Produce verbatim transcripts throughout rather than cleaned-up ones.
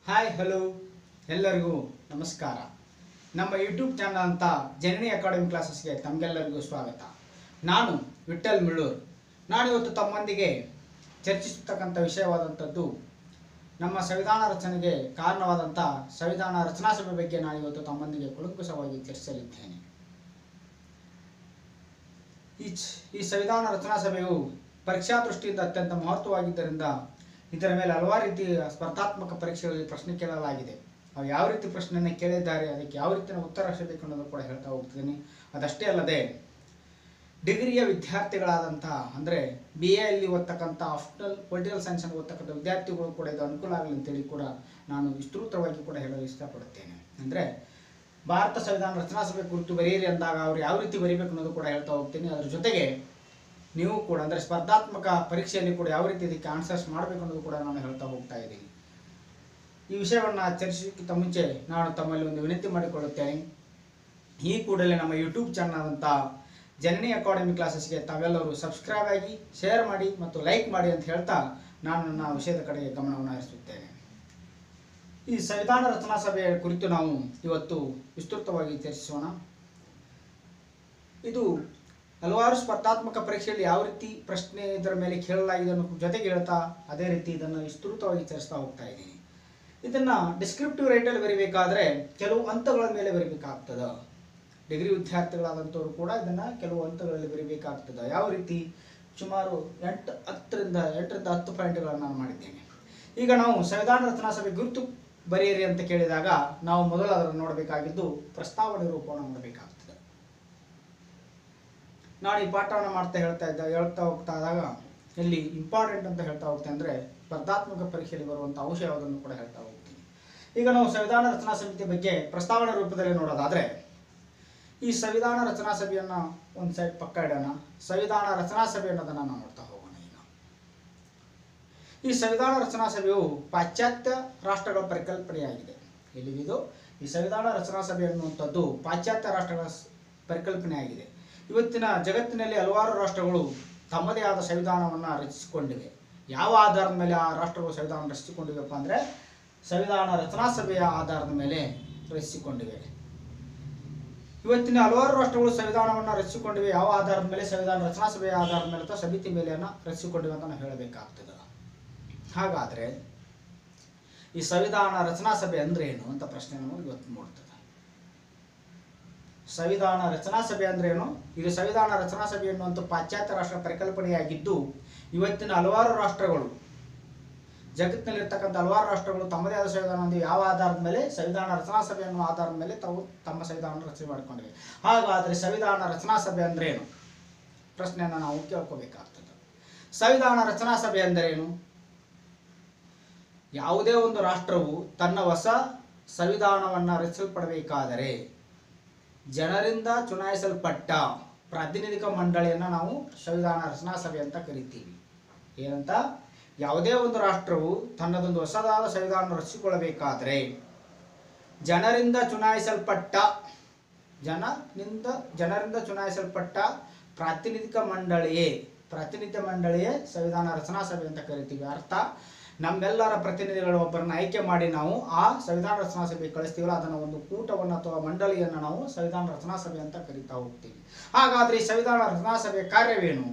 Hi hello ಎಲ್ಲರಿಗೂ ನಮಸ್ಕಾರ. ನಮ್ಮ ಯೂಟ್ಯೂಬ್ ಚಾನಲ್ ಅಂತ ಜನನಿ ಅಕಾಡೆಮಿ ಕ್ಲಾಸಸ್ಗೆ ತಮಗೆಲ್ಲರಿಗೂ ಸ್ವಾಗತ. ನಾನು ವಿಠಲ್ ಮುಳ್ಳೂರ್. ನಾನಿವತ್ತು ತಮ್ಮೊಂದಿಗೆ ಚರ್ಚಿಸತಕ್ಕಂಥ ವಿಷಯವಾದಂಥದ್ದು ನಮ್ಮ ಸಂವಿಧಾನ ರಚನೆಗೆ ಕಾರಣವಾದಂಥ ಸಂವಿಧಾನ ರಚನಾ ಸಭೆ ಬಗ್ಗೆ ನಾನಿವತ್ತು ತಮ್ಮೊಂದಿಗೆ ಕುಲಂಕುಷವಾಗಿ ಚರ್ಚಿಸಲಿದ್ದೇನೆ. ಈ ಈ ಸಂವಿಧಾನ ರಚನಾ ಸಭೆಯು ಪರೀಕ್ಷಾ ದೃಷ್ಟಿಯಿಂದ ಅತ್ಯಂತ ಮಹತ್ವವಾಗಿದ್ದರಿಂದ ಇದರ ಮೇಲೆ ಹಲವಾರು ರೀತಿಯ ಸ್ಪರ್ಧಾತ್ಮಕ ಪರೀಕ್ಷೆಗಳಲ್ಲಿ ಪ್ರಶ್ನೆ ಕೇಳಲಾಗಿದೆ. ಅವು ಯಾವ ರೀತಿ ಪ್ರಶ್ನೆಯನ್ನು ಕೇಳಿದ್ದಾರೆ, ಅದಕ್ಕೆ ಯಾವ ರೀತಿಯ ಉತ್ತರ ಸಿಗಬೇಕು ಅನ್ನೋದು ಕೂಡ ಹೇಳ್ತಾ ಹೋಗ್ತಿದ್ದೀನಿ. ಅದಷ್ಟೇ ಅಲ್ಲದೆ ಡಿಗ್ರಿಯ ವಿದ್ಯಾರ್ಥಿಗಳಾದಂತಹ ಅಂದರೆ ಬಿ ಎ ಅಲ್ಲಿ ಓದ್ತಕ್ಕಂಥ ಆಫ್ಟರ್ ಪೊಲಿಟಿಕಲ್ ಸೈನ್ಸನ್ನು ಓದ್ತಕ್ಕಂಥ ವಿದ್ಯಾರ್ಥಿಗಳು ಕೂಡ ಇದು ಅನುಕೂಲ ಆಗಲಿ ಅಂತೇಳಿ ಕೂಡ ನಾನು ವಿಸ್ತೃತವಾಗಿ ಕೂಡ ಹೇಳಲು ಇಷ್ಟಪಡುತ್ತೇನೆ. ಅಂದರೆ ಭಾರತ ಸಂವಿಧಾನ ರಚನಾ ಸಭೆ ಕುರಿತು ಬರೆಯಿರಿ ಅಂದಾಗ ಅವರು ಯಾವ ರೀತಿ ಬರೀಬೇಕು ಅನ್ನೋದು ಕೂಡ ಹೇಳ್ತಾ ಹೋಗ್ತೀನಿ. ಅದರ ಜೊತೆಗೆ ನೀವು ಕೂಡ ಅಂದರೆ ಸ್ಪರ್ಧಾತ್ಮಕ ಪರೀಕ್ಷೆಯಲ್ಲಿ ಕೂಡ ಯಾವ ರೀತಿ ಇದಕ್ಕೆ ಆನ್ಸರ್ಸ್ ಮಾಡಬೇಕು ಅನ್ನೋದು ಕೂಡ ನಾನು ಹೇಳ್ತಾ ಹೋಗ್ತಾ ಇದ್ದೀನಿ. ಈ ವಿಷಯವನ್ನು ಚರ್ಚಿಸೋಕ್ಕಿಂತ ಮುಂಚೆ ನಾನು ತಮ್ಮಲ್ಲಿ ಒಂದು ವಿನಂತಿ ಮಾಡಿಕೊಳ್ಳುತ್ತೇನೆ. ಈ ಕೂಡಲೇ ನಮ್ಮ ಯೂಟ್ಯೂಬ್ ಚಾನಲ್ ಅಂತ ಜನನಿ ಅಕಾಡೆಮಿ ಕ್ಲಾಸಸ್ಗೆ ತಾವೆಲ್ಲರೂ ಸಬ್ಸ್ಕ್ರೈಬ್ ಆಗಿ, ಶೇರ್ ಮಾಡಿ ಮತ್ತು ಲೈಕ್ ಮಾಡಿ ಅಂತ ಹೇಳ್ತಾ ನಾನು ನನ್ನ ವಿಷಯದ ಕಡೆಗೆ ಗಮನವನ್ನು ಹರಿಸುತ್ತೇನೆ. ಈ ಸಂವಿಧಾನ ರಚನಾ ಸಭೆಯ ಕುರಿತು ನಾವು ಇವತ್ತು ವಿಸ್ತೃತವಾಗಿ ಚರ್ಚಿಸೋಣ. ಇದು ಹಲವಾರು ಸ್ಪರ್ಧಾತ್ಮಕ ಪರೀಕ್ಷೆಯಲ್ಲಿ ಯಾವ ರೀತಿ ಪ್ರಶ್ನೆ ಇದರ ಮೇಲೆ ಕೇಳಲಾಗಿದೆ ಅನ್ನೋ ಜೊತೆಗೆ ಹೇಳ್ತಾ ಅದೇ ರೀತಿ ಇದನ್ನು ವಿಸ್ತೃತವಾಗಿ ಚರ್ಚಿಸ್ತಾ ಹೋಗ್ತಾ ಇದ್ದೀನಿ. ಇದನ್ನು ಡಿಸ್ಕ್ರಿಪ್ಟಿವ್ ರೈಟಲ್ಲಿ ಬರೀಬೇಕಾದ್ರೆ ಕೆಲವು ಹಂತಗಳ ಮೇಲೆ ಬರೀಬೇಕಾಗ್ತದೆ. ಡಿಗ್ರಿ ವಿದ್ಯಾರ್ಥಿಗಳಾದಂಥವ್ರು ಕೂಡ ಇದನ್ನು ಕೆಲವು ಹಂತಗಳಲ್ಲಿ ಬರೀಬೇಕಾಗ್ತದೆ. ಯಾವ ರೀತಿ ಸುಮಾರು ಎಂಟು ಹತ್ತರಿಂದ ಎಂಟರಿಂದ ಹತ್ತು ಪಾಯಿಂಟ್ಗಳನ್ನು ನಾನು ಮಾಡಿದ್ದೇನೆ. ಈಗ ನಾವು ಸಂವಿಧಾನ ರಚನಾ ಸಭೆ ಗುರುತು ಬರೆಯಿರಿ ಅಂತ ಕೇಳಿದಾಗ ನಾವು ಮೊದಲು ಅದನ್ನು ನೋಡಬೇಕಾಗಿದ್ದು ಪ್ರಸ್ತಾವನೆ ರೂಪವನ್ನು ಮಾಡಬೇಕಾಗ್ತದೆ. ನಾನು ಈ ಪಾಠವನ್ನು ಮಾಡ್ತಾ ಹೇಳ್ತಾ ಇದ್ದ ಹೇಳ್ತಾ ಹೋಗ್ತಾ ಇದ್ದಾಗ ಇಲ್ಲಿ ಇಂಪಾರ್ಟೆಂಟ್ ಅಂತ ಹೇಳ್ತಾ ಹೋಗ್ತೇನೆ ಅಂದರೆ ಸ್ಪರ್ಧಾತ್ಮಕ ಪರೀಕ್ಷೆಯಲ್ಲಿ ಬರುವಂಥ ಅಂಶ ಯಾವುದನ್ನು ಕೂಡ ಹೇಳ್ತಾ ಹೋಗ್ತೀನಿ. ಈಗ ನಾವು ಸಂವಿಧಾನ ರಚನಾ ಸಮಿತಿ ಬಗ್ಗೆ ಪ್ರಸ್ತಾವನೆ ರೂಪದಲ್ಲಿ ನೋಡೋದಾದರೆ ಈ ಸಂವಿಧಾನ ರಚನಾ ಸಭೆಯನ್ನು ಒಂದು ಸೈಡ್ ಪಕ್ಕ ಇಡೋಣ. ಸಂವಿಧಾನ ರಚನಾ ಸಭೆ ಅನ್ನೋದನ್ನು ನಾವು ನೋಡ್ತಾ ಹೋಗೋಣ. ಈಗ ಈ ಸಂವಿಧಾನ ರಚನಾ ಸಭೆಯು ಪಾಶ್ಚಾತ್ಯ ರಾಷ್ಟ್ರಗಳ ಪರಿಕಲ್ಪನೆಯಾಗಿದೆ. ಎಲ್ಲಿದು ಈ ಸಂವಿಧಾನ ರಚನಾ ಸಭೆ ಅನ್ನುವಂಥದ್ದು ಪಾಶ್ಚಾತ್ಯ ರಾಷ್ಟ್ರಗಳ ಪರಿಕಲ್ಪನೆಯಾಗಿದೆ. ಇವತ್ತಿನ ಜಗತ್ತಿನಲ್ಲಿ ಹಲವಾರು ರಾಷ್ಟ್ರಗಳು ತಮ್ಮದೇ ಆದ ಸಂವಿಧಾನವನ್ನು ರಚಿಸಿಕೊಂಡಿವೆ. ಯಾವ ಆಧಾರದ ಮೇಲೆ ಆ ರಾಷ್ಟ್ರಗಳು ಸಂವಿಧಾನ ರಚಿಸಿಕೊಂಡಿವೆಪ್ಪ ಅಂದರೆ ಸಂವಿಧಾನ ರಚನಾ ಸಭೆಯ ಆಧಾರದ ಮೇಲೆ ರಚಿಸಿಕೊಂಡಿವೆ. ಇವತ್ತಿನ ಹಲವಾರು ರಾಷ್ಟ್ರಗಳು ಸಂವಿಧಾನವನ್ನು ರಚಿಸಿಕೊಂಡಿವೆ. ಯಾವ ಆಧಾರದ ಮೇಲೆ? ಸಂವಿಧಾನ ರಚನಾ ಸಭೆಯ ಆಧಾರದ ಮೇಲೆ ಅಥವಾ ಸಮಿತಿ ಮೇಲೆಯನ್ನು ರಚಿಸಿಕೊಂಡಿವೆ ಅಂತ ನಾವು ಹೇಳಬೇಕಾಗ್ತದೆ. ಹಾಗಾದರೆ ಈ ಸಂವಿಧಾನ ರಚನಾ ಸಭೆ ಅಂದ್ರೆ ಏನು ಅಂತ ಪ್ರಶ್ನೆ ನಾವು ಇವತ್ತು ನೋಡ್ತದೆ. ಸಂವಿಧಾನ ರಚನಾ ಸಭೆ ಅಂದ್ರೆ ಏನು? ಇದು ಸಂವಿಧಾನ ರಚನಾ ಸಭೆ ಎನ್ನುವಂಥ ಪಾಶ್ಚಾತ್ಯ ರಾಷ್ಟ್ರ ಪರಿಕಲ್ಪನೆಯಾಗಿದ್ದು ಇವತ್ತಿನ ಹಲವಾರು ರಾಷ್ಟ್ರಗಳು ಜಗತ್ತಿನಲ್ಲಿರ್ತಕ್ಕಂಥ ಹಲವಾರು ರಾಷ್ಟ್ರಗಳು ತಮ್ಮದೇ ಆದ ಸಂವಿಧಾನ ಯಾವ ಆಧಾರದ ಮೇಲೆ? ಸಂವಿಧಾನ ರಚನಾ ಸಭೆ ಅನ್ನೋ ಆಧಾರದ ಮೇಲೆ ತಾವು ತಮ್ಮ ಸಂವಿಧಾನ ರಚನೆ ಮಾಡಿಕೊಂಡಿವೆ. ಹಾಗಾದರೆ ಸಂವಿಧಾನ ರಚನಾ ಸಭೆ ಅಂದ್ರೆ ಏನು ಪ್ರಶ್ನೆಯನ್ನು ನಾವು ಕೇಳ್ಕೋಬೇಕಾಗ್ತದೆ. ಸಂವಿಧಾನ ರಚನಾ ಸಭೆ ಅಂದರೇನು? ಯಾವುದೇ ಒಂದು ರಾಷ್ಟ್ರವು ತನ್ನ ಹೊಸ ಸಂವಿಧಾನವನ್ನು ರಚಿಸಲ್ಪಡಬೇಕಾದರೆ ಜನರಿಂದ ಚುನಾಯಿಸಲ್ಪಟ್ಟ ಪ್ರಾತಿನಿಧಿಕ ಮಂಡಳಿಯನ್ನು ನಾವು ಸಂವಿಧಾನ ರಚನಾ ಸಭೆ ಅಂತ ಕರಿತೀವಿ. ಏನಂತ? ಯಾವುದೇ ಒಂದು ರಾಷ್ಟ್ರವು ತನ್ನದೊಂದು ಹೊಸದಾದ ಸಂವಿಧಾನ ರಚಿಸಿಕೊಳ್ಳಬೇಕಾದರೆ ಜನರಿಂದ ಚುನಾಯಿಸಲ್ಪಟ್ಟ ಜನರಿಂದ ಜನರಿಂದ ಚುನಾಯಿಸಲ್ಪಟ್ಟ ಪ್ರಾತಿನಿಧಿಕ ಮಂಡಳಿಯೇ ಪ್ರಾತಿನಿಧ್ಯ ಮಂಡಳಿಯೇ ಸಂವಿಧಾನ ರಚನಾ ಸಭೆ ಅಂತ ಕರಿತೀವಿ. ಅರ್ಥ, ನಮ್ಮೆಲ್ಲರ ಪ್ರತಿನಿಧಿಗಳು ಒಬ್ಬರನ್ನ ಆಯ್ಕೆ ಮಾಡಿ ನಾವು ಆ ಸಂವಿಧಾನ ರಚನಾ ಸಭೆ ಕಳಿಸ್ತೀವಲ್ಲ, ಅದನ್ನು ಒಂದು ಕೂಟವನ್ನು ಅಥವಾ ಮಂಡಳಿಯನ್ನು ನಾವು ಸಂವಿಧಾನ ರಚನಾ ಸಭೆ ಅಂತ ಕರಿತಾ ಹೋಗ್ತೀವಿ. ಹಾಗಾದ್ರೆ ಈ ಸಂವಿಧಾನ ರಚನಾ ಸಭೆಯ ಕಾರ್ಯವೇನು?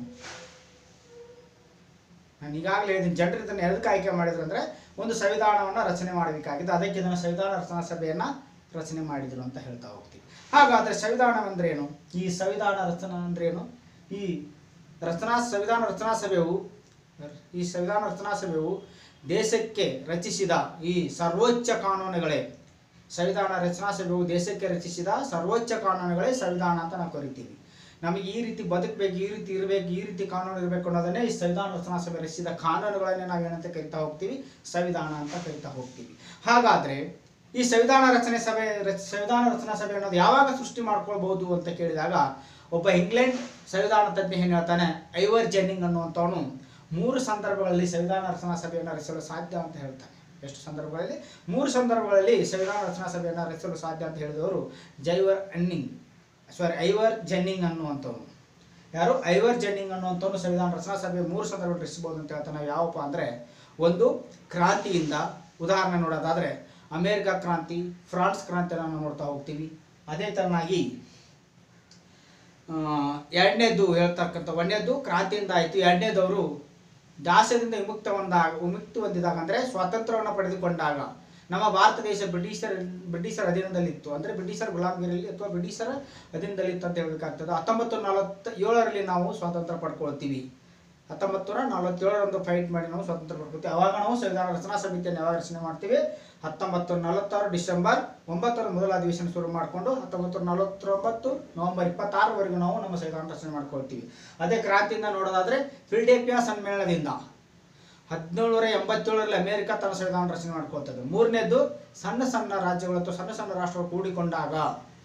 ನಾನು ಈಗಾಗಲೇ ಹೇಳಿದ್ದೀನಿ, ಜನರು ಇದನ್ನು ಎದಕ್ಕೆ ಆಯ್ಕೆ ಮಾಡಿದ್ರು ಅಂದರೆ ಒಂದು ಸಂವಿಧಾನವನ್ನು ರಚನೆ ಮಾಡಬೇಕಾಗಿದೆ. ಅದಕ್ಕೆ ಇದನ್ನು ಸಂವಿಧಾನ ರಚನಾ ಸಭೆಯನ್ನು ರಚನೆ ಮಾಡಿದರು ಅಂತ ಹೇಳ್ತಾ ಹೋಗ್ತೀವಿ. ಹಾಗಾದರೆ ಸಂವಿಧಾನ ಅಂದ್ರೆ ಏನು? ಈ ಸಂವಿಧಾನ ರಚನಾ ಅಂದ್ರೇನು? ಈ ರಚನಾ ಸಂವಿಧಾನ ರಚನಾ ಸಭೆಯು ಈ ಸಂವಿಧಾನ ರಚನಾ ಸಭೆಯು ದೇಶಕ್ಕೆ ರಚಿಸಿದ ಈ ಸರ್ವೋಚ್ಚ ಕಾನೂನುಗಳೇ ಸಂವಿಧಾನ ರಚನಾ ಸಭೆಯು ದೇಶಕ್ಕೆ ರಚಿಸಿದ ಸರ್ವೋಚ್ಚ ಕಾನೂನುಗಳೇ ಸಂವಿಧಾನ ಅಂತ ನಾವು ಕರಿತೀವಿ. ನಮಗೆ ಈ ರೀತಿ ಬದುಕಬೇಕು, ಈ ರೀತಿ ಇರಬೇಕು, ಈ ರೀತಿ ಕಾನೂನು ಇರಬೇಕು ಅನ್ನೋದನ್ನೇ ಈ ಸಂವಿಧಾನ ರಚನಾ ಸಭೆ ರಚಿಸಿದ ಕಾನೂನುಗಳನ್ನೇ ನಾವು ಏನಂತ ಕರಿತಾ ಹೋಗ್ತೀವಿ? ಸಂವಿಧಾನ ಅಂತ ಕರಿತಾ ಹೋಗ್ತೀವಿ. ಹಾಗಾದರೆ ಈ ಸಂವಿಧಾನ ರಚನೆ ಸಭೆ ಸಂವಿಧಾನ ರಚನಾ ಸಭೆ ಅನ್ನೋದು ಯಾವಾಗ ಸೃಷ್ಟಿ ಮಾಡ್ಕೊಳ್ಬಹುದು ಅಂತ ಕೇಳಿದಾಗ ಒಬ್ಬ ಇಂಗ್ಲೆಂಡ್ ಸಂವಿಧಾನ ತಜ್ಞ ಏನು ಹೇಳ್ತಾನೆ, ಐವರ್ ಜೆನ್ನಿಂಗ್ ಅನ್ನುವಂಥವನು ಮೂರು ಸಂದರ್ಭಗಳಲ್ಲಿ ಸಂವಿಧಾನ ರಚನಾ ಸಭೆಯನ್ನು ರಚಿಸಲು ಸಾಧ್ಯ ಅಂತ ಹೇಳ್ತಾನೆ. ಎಷ್ಟು ಸಂದರ್ಭಗಳಲ್ಲಿ? ಮೂರು ಸಂದರ್ಭಗಳಲ್ಲಿ ಸಂವಿಧಾನ ರಚನಾ ಸಭೆಯನ್ನು ರಚಿಸಲು ಸಾಧ್ಯ ಅಂತ ಹೇಳಿದವರು ಜೈವರ್ ಅನ್ನಿಂಗ್ ಸಾರಿ ಐವರ್ ಜೆನ್ನಿಂಗ್ ಅನ್ನುವಂಥವನು. ಯಾರು? ಐವರ್ ಜೆನ್ನಿಂಗ್ ಅನ್ನುವಂಥವನು ಸಂವಿಧಾನ ರಚನಾ ಸಭೆ ಮೂರು ಸಂದರ್ಭದಲ್ಲಿ ರಚಿಸಬಹುದು ಅಂತ ಹೇಳ್ತಾನೆ. ಯಾವಪ್ಪ ಅಂದರೆ ಒಂದು ಕ್ರಾಂತಿಯಿಂದ ಉದಾಹರಣೆ ನೋಡೋದಾದರೆ ಅಮೇರಿಕಾ ಕ್ರಾಂತಿ, ಫ್ರಾನ್ಸ್ ಕ್ರಾಂತಿಯನ್ನು ನಾವು ನೋಡ್ತಾ ಹೋಗ್ತೀವಿ. ಅದೇ ಥರನಾಗಿ ಎರಡನೇದು ಹೇಳ್ತಕ್ಕಂಥ ಒಂದನೇದು ಕ್ರಾಂತಿಯಿಂದ ಆಯಿತು, ಎರಡನೇದವರು ದಾಸ್ಯದಿಂದ ವಿಮುಕ್ತ ಹೊಂದಾಗ ವಿಮುಕ್ತಿ ಹೊಂದಿದಾಗ ಅಂದರೆ ಸ್ವಾತಂತ್ರ್ಯವನ್ನು ಪಡೆದುಕೊಂಡಾಗ ನಮ್ಮ ಭಾರತ ದೇಶ ಬ್ರಿಟಿಷರ ಬ್ರಿಟಿಷರ ಅಧೀನದಲ್ಲಿತ್ತು, ಅಂದರೆ ಬ್ರಿಟಿಷರ ಗುಲಾಮಗಿರಿಯಲ್ಲಿ ಅಥವಾ ಬ್ರಿಟಿಷರ ಅಧೀನದಲ್ಲಿತ್ತು ಅಂತ ಹೇಳಬೇಕಾಗ್ತದೆ. ಹತ್ತೊಂಬತ್ತು ನೂರ ನಲವತ್ತ ಏಳರಲ್ಲಿ ನಾವು ಸ್ವಾತಂತ್ರ್ಯ ಪಡ್ಕೊಳ್ತೀವಿ. ಹತ್ತೊಂಬತ್ತು ನೂರ ನಲವತ್ತೇಳರಂದು ಫೈಟ್ ಮಾಡಿ ನಾವು ಸ್ವಾತಂತ್ರ್ಯ ಪಡ್ಕೊಳ್ತೀವಿ. ಅವಾಗ ನಾವು ಸಂವಿಧಾನ ರಚನಾ ಸಮಿತಿಯನ್ನು ಯಾವಾಗ ರಚನೆ ಮಾಡ್ತೀವಿ? ಹತ್ತೊಂಬತ್ತು ನೂರ ನಲವತ್ತಾರು ಡಿಸೆಂಬರ್ ಒಂಬತ್ತರ ಮೊದಲ ಅಧಿವೇಶನ ಶುರು ಮಾಡಿಕೊಂಡು ಹತ್ತೊಂಬತ್ತು ನೂರ ನಲವತ್ತೊಂಬತ್ತು ನವೆಂಬರ್ ಇಪ್ಪತ್ತಾರವರೆಗೂ ನಾವು ನಮ್ಮ ಸಂವಿಧಾನ ರಚನೆ ಮಾಡ್ಕೊಳ್ತೀವಿ. ಅದೇ ಕ್ರಾಂತಿಯಿಂದ ನೋಡೋದಾದರೆ ಫಿಲ್ಡೆಲ್ಫಿಯಾ ಸಮ್ಮೇಳನದಿಂದ ಹದಿನೇಳುನೂರ ಎಂಬತ್ತೇಳರಲ್ಲಿ ಅಮೆರಿಕ ತನ್ನ ಸಂವಿಧಾನ ರಚನೆ ಮಾಡ್ಕೊಳ್ತದೆ. ಮೂರನೇದು ಸಣ್ಣ ಸಣ್ಣ ರಾಜ್ಯಗಳು ಅಥವಾ ಸಣ್ಣ ಸಣ್ಣ ರಾಷ್ಟ್ರಗಳು ಕೂಡಿಕೊಂಡಾಗ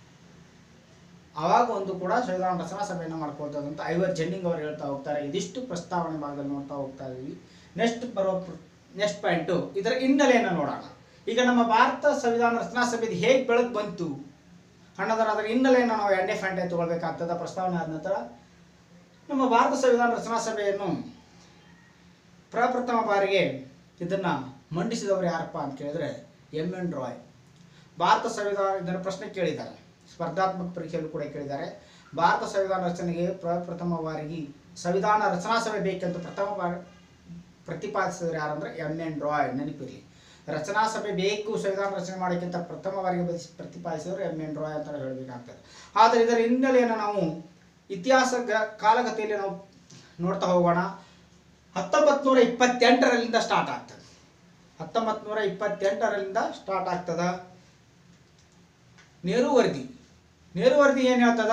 ಆವಾಗ ಒಂದು ಕೂಡ ಸಂವಿಧಾನ ರಚನಾ ಸಭೆಯನ್ನು ಮಾಡ್ಕೊಳ್ತದೆ ಅಂತ ಐವರ್ ಜೆನ್ನಿಂಗ್ ಅವರು ಹೇಳ್ತಾ ಹೋಗ್ತಾರೆ. ಇದಿಷ್ಟು ಪ್ರಸ್ತಾವನೆ ಭಾಗದಲ್ಲಿ ನೋಡ್ತಾ ಹೋಗ್ತಾ ಇದ್ದೀವಿ. ನೆಕ್ಸ್ಟ್ ಬರೋ ನೆಕ್ಸ್ಟ್ ಪಾಯಿಂಟು ಇದರ ಹಿನ್ನೆಲೆಯನ್ನು ನೋಡೋಣ. ಈಗ ನಮ್ಮ ಭಾರತ ಸಂವಿಧಾನ ರಚನಾ ಸಮಿತಿ ಹೇಗೆ ಬೆಳಕು ಬಂತು ಅನ್ನೋದರ ಅದರ ಹಿನ್ನೆಲೆಯನ್ನು ನಾವು ಎರಡನೇ ಪಾಯಿಂಟ್ ತಗೊಳ್ಬೇಕಾಗ್ತದೆ. ಪ್ರಸ್ತಾವನೆ ಆದ ನಂತರ ನಮ್ಮ ಭಾರತ ಸಂವಿಧಾನ ರಚನಾ ಸಭೆಯನ್ನು ಪ್ರಪ್ರಥಮ ಬಾರಿಗೆ ಇದನ್ನು ಮಂಡಿಸಿದವರು ಯಾರಪ್ಪ ಅಂತ ಕೇಳಿದ್ರೆ ಎಮ್ ಎನ್ ರಾಯ್. ಭಾರತ ಸಂವಿಧಾನ ಇದನ್ನು ಪ್ರಶ್ನೆ ಕೇಳಿದ್ದಾರೆ, ಸ್ಪರ್ಧಾತ್ಮಕ ಪರೀಕ್ಷೆಯಲ್ಲೂ ಕೂಡ ಕೇಳಿದ್ದಾರೆ. ಭಾರತ ಸಂವಿಧಾನ ರಚನೆಗೆ ಪ್ರಪ್ರಥಮ ಬಾರಿಗೆ ಸಂವಿಧಾನ ರಚನಾ ಸಭೆ ಬೇಕೆಂದು ಪ್ರಥಮ ಬಾರಿ ಪ್ರತಿಪಾದಿಸಿದವರು ಯಾರಂದ್ರೆ ಎಮ್ ಎನ್ ರಾಯ್. ನೆನಪಿರಲಿ, ರಚನಾ ಸಭೆ ಬೇಕು ಸಂವಿಧಾನ ರಚನೆ ಮಾಡೋಕ್ಕಿಂತ ಪ್ರಥಮ ಬಾರಿಗೆ ಪ್ರತಿಪಾದಿಸಿದವರು ಎಮ್ ಎನ್ ರಾಯ್ ಅಂತ ಹೇಳಬೇಕಾಗ್ತದೆ. ಆದರೆ ಇದರ ಹಿನ್ನೆಲೆಯನ್ನು ನಾವು ಇತಿಹಾಸ ಕಾಲಗತಿಯಲ್ಲಿ ನಾವು ನೋಡ್ತಾ ಹೋಗೋಣ. ಹತ್ತೊಂಬತ್ತು ನೂರ ಇಪ್ಪತ್ತೆಂಟರಲ್ಲಿಂದ ಸ್ಟಾರ್ಟ್ ಆಗ್ತದೆ. ಹತ್ತೊಂಬತ್ತು ನೂರ ಇಪ್ಪತ್ತೆಂಟರಲ್ಲಿಂದ ಸ್ಟಾರ್ಟ್ ಆಗ್ತದ ನೆಹರು ವರದಿ. ನೆಹರು ವರದಿ ಏನು ಹೇಳ್ತದ?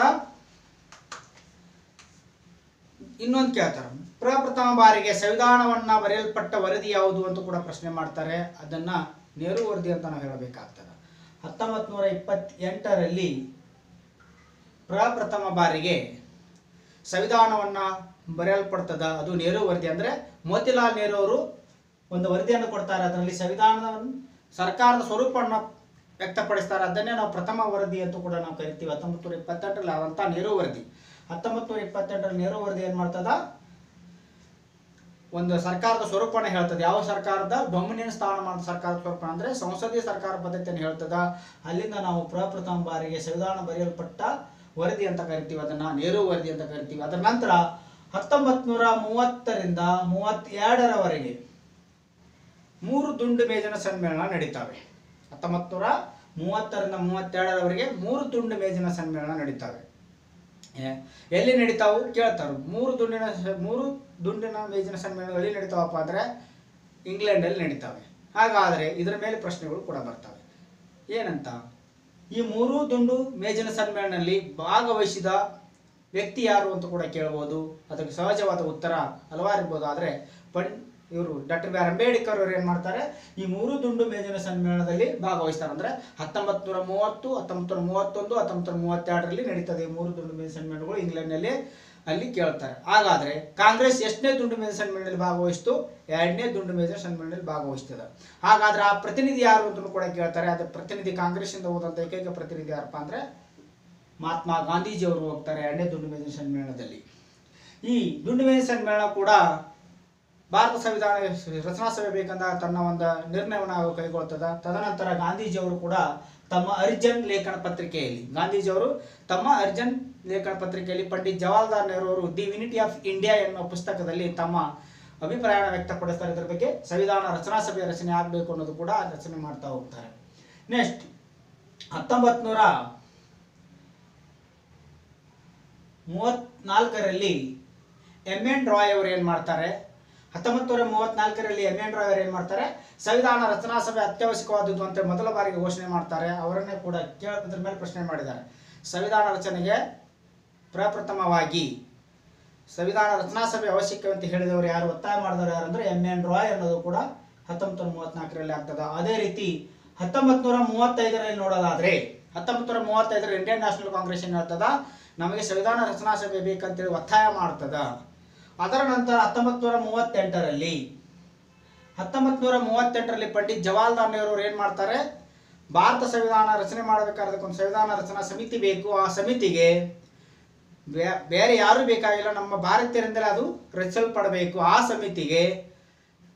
ಇನ್ನೊಂದು ಕೇಳ್ತಾರೆ, ಪ್ರಪ್ರಥಮ ಬಾರಿಗೆ ಸಂವಿಧಾನವನ್ನ ಬರೆಯಲ್ಪಟ್ಟ ವರದಿ ಯಾವುದು ಅಂತ ಕೂಡ ಪ್ರಶ್ನೆ ಮಾಡ್ತಾರೆ. ಅದನ್ನ ನೆಹರು ವರದಿ ಅಂತ ನಾವು ಹೇಳಬೇಕಾಗ್ತದೆ. ಹತ್ತೊಂಬತ್ತು ನೂರ ಇಪ್ಪತ್ತೆಂಟರಲ್ಲಿ ಪ್ರಪ್ರಥಮ ಬಾರಿಗೆ ಸಂವಿಧಾನವನ್ನ ಬರೆಯಲ್ಪಡ್ತದ, ಅದು ನೆಹರು ವರದಿ. ಅಂದರೆ ಮೋತಿಲಾಲ್ ನೆಹರು ಅವರು ಒಂದು ವರದಿಯನ್ನು ಕೊಡ್ತಾರೆ. ಅದರಲ್ಲಿ ಸಂವಿಧಾನವನ್ನು ಸರ್ಕಾರದ ಸ್ವರೂಪವನ್ನು ವ್ಯಕ್ತಪಡಿಸ್ತಾರೆ. ಅದನ್ನೇ ನಾವು ಪ್ರಥಮ ವರದಿ ಅಂತ ಕೂಡ ನಾವು ಕರಿತೀವಿ. ಹತ್ತೊಂಬತ್ತು ನೂರ ಇಪ್ಪತ್ತೆಂಟರಲ್ಲಿ ಆದಂಥ ನೆಹರು ವರದಿ. ಹತ್ತೊಂಬತ್ತು ನೂರ ಇಪ್ಪತ್ತೆಂಟರಲ್ಲಿ ನೆಹರು ವರದಿ ಏನು ಮಾಡ್ತದ? ಒಂದು ಸರ್ಕಾರದ ಸ್ವರೂಪನ ಹೇಳ್ತದೆ. ಯಾವ ಸರ್ಕಾರದ? ಡೊಮಿನಿಯನ್ ಸ್ಥಾನಮಾನ ಸರ್ಕಾರದ ಸ್ವರೂಪ ಅಂದರೆ ಸಂಸದೀಯ ಸರ್ಕಾರ ಪದ್ಧತಿಯನ್ನು ಹೇಳ್ತದ. ಅಲ್ಲಿಂದ ನಾವು ಪ್ರಪ್ರಥಮ ಬಾರಿಗೆ ಸಂವಿಧಾನ ಬರೆಯಲ್ಪಟ್ಟ ವರದಿ ಅಂತ ಕರಿತೀವಿ, ಅದನ್ನ ನೆಹರು ವರದಿ ಅಂತ ಕರಿತೀವಿ. ಅದರ ನಂತರ ಹತ್ತೊಂಬತ್ತು ನೂರ ಮೂವತ್ತರಿಂದ ಮೂವತ್ತೆರಡರವರೆಗೆ ಮೂರು ದುಂಡು ಮೇಜಿನ ಸಮ್ಮೇಳನ ನಡೀತಾವೆ. ಹತ್ತೊಂಬತ್ತು ನೂರ ಮೂವತ್ತರಿಂದ ಮೂವತ್ತೆರಡರವರೆಗೆ ಮೂರು ದುಂಡು ಮೇಜಿನ ಸಮ್ಮೇಳನ ನಡೀತಾವೆ. ಎಲ್ಲಿ ನಡೀತಾವು ಕೇಳ್ತಾರೆ. ಮೂರು ದುಂಡಿನ ಮೂರು ದುಂಡಿನ ಮೇಜಿನ ಸಮ್ಮೇಳನ ಎಲ್ಲಿ ನಡೀತಾವಪ್ಪ ಅಂದರೆ ಇಂಗ್ಲೆಂಡಲ್ಲಿ ನಡೀತಾವೆ. ಹಾಗಾದರೆ ಇದರ ಮೇಲೆ ಪ್ರಶ್ನೆಗಳು ಕೂಡ ಬರ್ತವೆ. ಏನಂತ? ಈ ಮೂರು ದುಂಡು ಮೇಜಿನ ಸಮ್ಮೇಳನದಲ್ಲಿ ಭಾಗವಹಿಸಿದ ವ್ಯಕ್ತಿ ಯಾರು ಅಂತ ಕೂಡ ಕೇಳ್ಬೋದು. ಅದಕ್ಕೆ ಸಹಜವಾದ ಉತ್ತರ ಹಲವಾರು ಇರ್ಬೋದು. ಆದರೆ ಪಂಡ್ ಇವರು ಡಾಕ್ಟರ್ ಬಿ ಆರ್ ಅಂಬೇಡ್ಕರ್ ಅವರು ಏನು ಮಾಡ್ತಾರೆ? ಈ ಮೂರು ದುಂಡು ಮೇಜಿನ ಸಮ್ಮೇಳನದಲ್ಲಿ ಭಾಗವಹಿಸ್ತಾರೆ. ಅಂದರೆ ಹತ್ತೊಂಬತ್ತು ನೂರ ಮೂವತ್ತು ಹತ್ತೊಂಬತ್ತು ನೂರ ಮೂವತ್ತೊಂದು ಹತ್ತೊಂಬತ್ತು ನೂರ ಮೂವತ್ತೆರಡರಲ್ಲಿ ನಡೀತದೆ ಈ ಮೂರು ದುಂಡು ಮೇಜಿನ ಸಮ್ಮೇಳನಗಳು ಇಂಗ್ಲೆಂಡ್ನಲ್ಲಿ. ಅಲ್ಲಿ ಕೇಳ್ತಾರೆ. ಹಾಗಾದರೆ ಕಾಂಗ್ರೆಸ್ ಎಷ್ಟನೇ ದುಂಡು ಮೇಜಿನ ಸಮ್ಮೇಳನದಲ್ಲಿ ಭಾಗವಹಿಸ್ತು? ಎರಡನೇ ದುಂಡು ಮೇಜಿನ ಸಮ್ಮೇಳನದಲ್ಲಿ ಭಾಗವಹಿಸ್ತದೆ. ಹಾಗಾದ್ರೆ ಆ ಪ್ರತಿನಿಧಿ ಯಾರು ಅಂತ ಕೂಡ ಕೇಳ್ತಾರೆ. ಅದ್ರ ಪ್ರತಿನಿಧಿ ಕಾಂಗ್ರೆಸ್ಸಿಂದ ಹೋದಂಥ ಏಕೈಕ ಪ್ರತಿನಿಧಿ ಯಾರಪ್ಪ ಅಂದರೆ ಮಹಾತ್ಮ ಗಾಂಧೀಜಿಯವರು ಹೋಗ್ತಾರೆ ಎರಡನೇ ದುಂಡು ಮೇಜಿನ ಸಮ್ಮೇಳನದಲ್ಲಿ. ಈ ದುಂಡು ಮೇಜಿನ ಸಮ್ಮೇಳನ ಕೂಡ ಭಾರತ ಸಂವಿಧಾನ ರಚನಾ ಸಭೆ ಬೇಕಂದ ತನ್ನ ಒಂದು ನಿರ್ಣಯವನ್ನು ಕೈಗೊಳ್ತದ. ತದನಂತರ ಗಾಂಧೀಜಿಯವರು ಕೂಡ ತಮ್ಮ ಅರ್ಜನ್ ಲೇಖನ ಪತ್ರಿಕೆಯಲ್ಲಿ ಗಾಂಧೀಜಿಯವರು ತಮ್ಮ ಅರ್ಜನ್ ಲೇಖನ ಪತ್ರಿಕೆಯಲ್ಲಿ ಪಂಡಿತ್ ಜವಾಹರ್ಲಾಲ್ ನೆಹರು ಅವರು ದಿ ಯುನಿಟಿ ಆಫ್ ಇಂಡಿಯಾ ಎನ್ನುವ ಪುಸ್ತಕದಲ್ಲಿ ತಮ್ಮ ಅಭಿಪ್ರಾಯ ವ್ಯಕ್ತಪಡಿಸ್ತಾರೆ. ಇದರ ಬಗ್ಗೆ ಸಂವಿಧಾನ ರಚನಾ ಸಭೆಯ ರಚನೆ ಆಗಬೇಕು ಅನ್ನೋದು ಕೂಡ ರಚನೆ ಮಾಡ್ತಾ ಹೋಗ್ತಾರೆ. ನೆಕ್ಸ್ಟ್ ಹತ್ತೊಂಬತ್ತು ನೂರ ಮೂವತ್ನಾಲ್ಕರಲ್ಲಿ ಎಮ್ ಎನ್ ರಾಯ್ ಅವರು ಏನು ಮಾಡ್ತಾರೆ? ಹತ್ತೊಂಬತ್ತು ನೂರ ಮೂವತ್ನಾಲ್ಕರಲ್ಲಿ ಎಮ್ ಎನ್ ರಾಯ್ ಅವರು ಏನು ಮಾಡ್ತಾರೆ? ಸಂವಿಧಾನ ರಚನಾ ಸಭೆ ಅತ್ಯವಶ್ಯಕವಾದದ್ದು ಅಂತ ಮೊದಲ ಬಾರಿಗೆ ಘೋಷಣೆ ಮಾಡ್ತಾರೆ. ಅವರನ್ನೇ ಕೂಡ ಕೇಳೋದ್ರ ಮೇಲೆ ಪ್ರಶ್ನೆ ಮಾಡಿದ್ದಾರೆ. ಸಂವಿಧಾನ ರಚನೆಗೆ ಪ್ರಪ್ರಥಮವಾಗಿ ಸಂವಿಧಾನ ರಚನಾ ಸಭೆ ಅವಶ್ಯಕವಂತ ಹೇಳಿದವರು ಯಾರು, ಒತ್ತಾಯ ಮಾಡಿದವರು ಯಾರು ಅಂದರೆ ಎಮ್ ಎನ್ ರಾಯ್ ಅನ್ನೋದು ಕೂಡ ಹತ್ತೊಂಬತ್ತು ನೂರ ಮೂವತ್ನಾಲ್ಕರಲ್ಲಿ ಆಗ್ತದೆ. ಅದೇ ರೀತಿ ಹತ್ತೊಂಬತ್ತು ನೂರ ಮೂವತ್ತೈದರಲ್ಲಿ ನೋಡೋದಾದ್ರೆ ಹತ್ತೊಂಬತ್ತು ನೂರ ಮೂವತ್ತೈದರಲ್ಲಿ ಇಂಡಿಯನ್ ನ್ಯಾಷನಲ್ ಕಾಂಗ್ರೆಸ್ ಏನು ಹೇಳ್ತದ? ನಮಗೆ ಸಂವಿಧಾನ ರಚನಾ ಸಭೆ ಬೇಕಂತೇಳಿ ಒತ್ತಾಯ ಮಾಡ್ತದ. ಅದರ ನಂತರ ಹತ್ತೊಂಬತ್ತು ನೂರ ಮೂವತ್ತೆಂಟರಲ್ಲಿ ಹತ್ತೊಂಬತ್ತು ನೂರ ಮೂವತ್ತೆಂಟರಲ್ಲಿ ಪಂಡಿತ್ ಜವಾಹರ್ಲಾಲ್ ನೆಹರು ಅವರು ಏನು ಮಾಡ್ತಾರೆ? ಭಾರತ ಸಂವಿಧಾನ ರಚನೆ ಮಾಡಬೇಕಾದಕ್ಕೊಂದು ಸಂವಿಧಾನ ರಚನಾ ಸಮಿತಿ ಬೇಕು. ಆ ಸಮಿತಿಗೆ ಬೇರೆ ಯಾರು ಬೇಕಾಗಿಲ್ಲ, ನಮ್ಮ ಭಾರತೀಯರಿಂದಲೇ ಅದು ರಚಿಸಲ್ಪಡಬೇಕು. ಆ ಸಮಿತಿಗೆ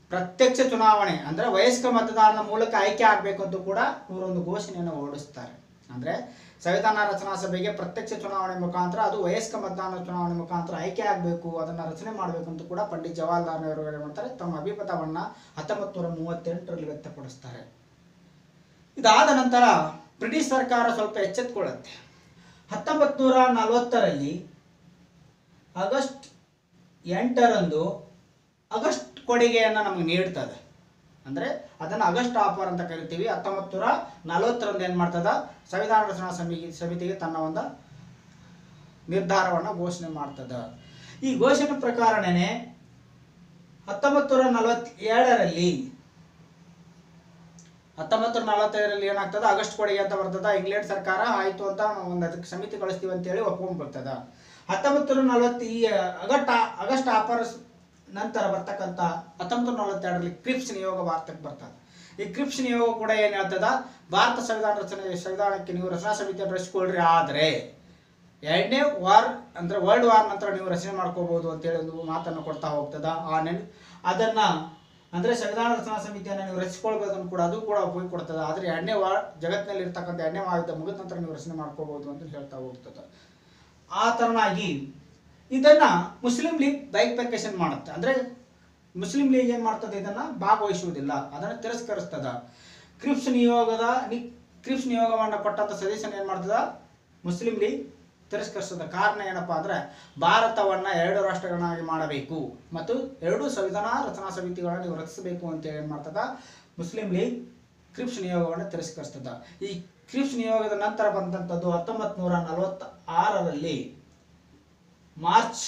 ಪ್ರತ್ಯಕ್ಷ ಚುನಾವಣೆ ಅಂದರೆ ವಯಸ್ಕ ಮತದಾನದ ಮೂಲಕ ಆಯ್ಕೆ ಆಗಬೇಕು ಅಂತ ಕೂಡ ಇವರೊಂದು ಘೋಷಣೆಯನ್ನು ಹೊರಡಿಸ್ತಾರೆ. ಅಂದರೆ ಸಂವಿಧಾನ ರಚನಾ ಸಭೆಗೆ ಪ್ರತ್ಯಕ್ಷ ಚುನಾವಣೆ ಮುಖಾಂತರ ಅದು ವಯಸ್ಕ ಮತದಾನ ಚುನಾವಣೆ ಮುಖಾಂತರ ಆಯ್ಕೆ ಆಗಬೇಕು, ಅದನ್ನು ರಚನೆ ಮಾಡಬೇಕು ಅಂತ ಕೂಡ ಪಂಡಿತ್ ಜವಾಹರ್ಲಾಲ್ ನೆಹರು ಏನು ಮಾಡ್ತಾರೆ, ತಮ್ಮ ಅಭಿಮತವನ್ನು ಹತ್ತೊಂಬತ್ತು ನೂರ ಮೂವತ್ತೆಂಟರಲ್ಲಿ ವ್ಯಕ್ತಪಡಿಸ್ತಾರೆ. ಇದಾದ ನಂತರ ಬ್ರಿಟಿಷ್ ಸರ್ಕಾರ ಸ್ವಲ್ಪ ಎಚ್ಚೆತ್ತುಕೊಳ್ಳುತ್ತೆ. ಹತ್ತೊಂಬತ್ತು ನೂರ ನಲವತ್ತರಲ್ಲಿ ಆಗಸ್ಟ್ ಎಂಟರಂದು ಆಗಸ್ಟ್ ಕೊಡುಗೆಯನ್ನು ನಮಗೆ ನೀಡ್ತದೆ. ಅಂದರೆ ಅದನ್ನು ಆಗಸ್ಟ್ ಆಫರ್ ಅಂತ ಕರಿತೀವಿ. ಹತ್ತೊಂಬತ್ತು ನೂರ ನಲವತ್ತರಂದು ಏನು ಮಾಡ್ತದ, ಸಂವಿಧಾನ ರಚನಾ ಸಮಿತಿ ಸಮಿತಿಗೆ ತನ್ನ ಒಂದು ನಿರ್ಧಾರವನ್ನು ಘೋಷಣೆ ಮಾಡ್ತದ. ಈ ಘೋಷಣೆ ಪ್ರಕಾರನೇ ಹತ್ತೊಂಬತ್ತು ನೂರ ನಲವತ್ತೇಳರಲ್ಲಿ ಹತ್ತೊಂಬತ್ತು ನೂರ ನಲವತ್ತೈದರಲ್ಲಿ ಏನಾಗ್ತದ, ಆಗಸ್ಟ್ ಕೊಡುಗೆ ಅಂತ ಬರ್ತದ. ಇಂಗ್ಲೆಂಡ್ ಸರ್ಕಾರ ಆಯಿತು ಅಂತ ಒಂದು ಅದಕ್ಕೆ ಸಮಿತಿ ಕಳಿಸ್ತೀವಿ ಅಂತೇಳಿ ಒಪ್ಕೊಂಡು ಬರ್ತದ. ಹತ್ತೊಂಬತ್ತು ನೂರ ನಲವತ್ತು ಈ ಆಗಸ್ಟ್ ಆಗಸ್ಟ್ ಆಫರ್ ನಂತರ ಬರ್ತಕ್ಕಂಥ ಹತ್ತೊಂಬತ್ತು ನೂರ ನಲವತ್ತೆರಡರಲ್ಲಿ ಕ್ರಿಪ್ಸ್ ನಿಯೋಗ ಭಾರತಕ್ಕೆ ಬರ್ತದೆ. ಈ ಕ್ರಿಪ್ಸ್ ನಿಯೋಗ ಕೂಡ ಏನು ಹೇಳ್ತದ, ಭಾರತ ಸಂವಿಧಾನ ರಚನೆ ಸಂವಿಧಾನಕ್ಕೆ ನೀವು ರಚನಾ ಸಮಿತಿಯನ್ನು ರಚಿಸ್ಕೊಳ್ರಿ, ಆದರೆ ಎರಡನೇ ವಾರ್ ಅಂದರೆ ವರ್ಲ್ಡ್ ವಾರ್ ನಂತರ ನೀವು ರಚನೆ ಮಾಡ್ಕೋಬಹುದು ಅಂತೇಳಿ ಒಂದು ಮಾತನ್ನು ಕೊಡ್ತಾ ಹೋಗ್ತದ. ಆ ನೆನ್ ಅದನ್ನು ಅಂದರೆ ಸಂವಿಧಾನ ರಚನಾ ಸಮಿತಿಯನ್ನು ನೀವು ರಚಿಸ್ಕೊಳ್ಬೋದನ್ನು ಕೂಡ ಅದು ಕೂಡ ಒಪ್ಪಿಗೆ ಕೊಡ್ತದೆ. ಆದರೆ ಎರಡನೇ ವಾರ್ ಜಗತ್ತಿನಲ್ಲಿ ಇರ್ತಕ್ಕಂಥ ಎರಡನೇ ಮಹಾಯುದ್ಧ ಮುಗಿದ ನಂತರ ನೀವು ರಚನೆ ಮಾಡ್ಕೋಬಹುದು ಅಂತ ಹೇಳ್ತಾ ಹೋಗ್ತದೆ. ಆ ತರನಾಗಿ ಇದನ್ನ ಮುಸ್ಲಿಂ ಲೀಗ್ ಬೈಫರ್ಕೇಷನ್ ಮಾಡುತ್ತೆ. ಅಂದರೆ ಮುಸ್ಲಿಂ ಲೀಗ್ ಏನು ಮಾಡ್ತದೆ, ಇದನ್ನು ಭಾಗವಹಿಸುವುದಿಲ್ಲ, ಅದನ್ನು ತಿರಸ್ಕರಿಸ್ತದ. ಕ್ರಿಪ್ಸ್ ನಿಯೋಗದ ಕ್ರಿಪ್ಸ್ ನಿಯೋಗವನ್ನು ಕೊಟ್ಟಂಥ ಸದಸ್ಯನ ಏನು ಮಾಡ್ತದ, ಮುಸ್ಲಿಂ ಲೀಗ್ ತಿರಸ್ಕರಿಸ್ತದ. ಕಾರಣ ಏನಪ್ಪಾ ಅಂದರೆ ಭಾರತವನ್ನು ಎರಡು ರಾಷ್ಟ್ರಗಳನ್ನಾಗಿ ಮಾಡಬೇಕು ಮತ್ತು ಎರಡು ಸಂವಿಧಾನ ರಚನಾ ಸಮಿತಿಗಳನ್ನು ನೀವು ರಚಿಸಬೇಕು ಅಂತೇಳಿ ಏನು ಮಾಡ್ತದ, ಮುಸ್ಲಿಂ ಲೀಗ್ ಕ್ರಿಪ್ಸ್ ನಿಯೋಗವನ್ನು ತಿರಸ್ಕರಿಸ್ತದ. ಈ ಕ್ರಿಪ್ಸ್ ನಿಯೋಗದ ನಂತರ ಬಂದಂಥದ್ದು ಹತ್ತೊಂಬತ್ತು ನೂರ ನಲವತ್ತ ಆರರಲ್ಲಿ ಮಾರ್ಚ್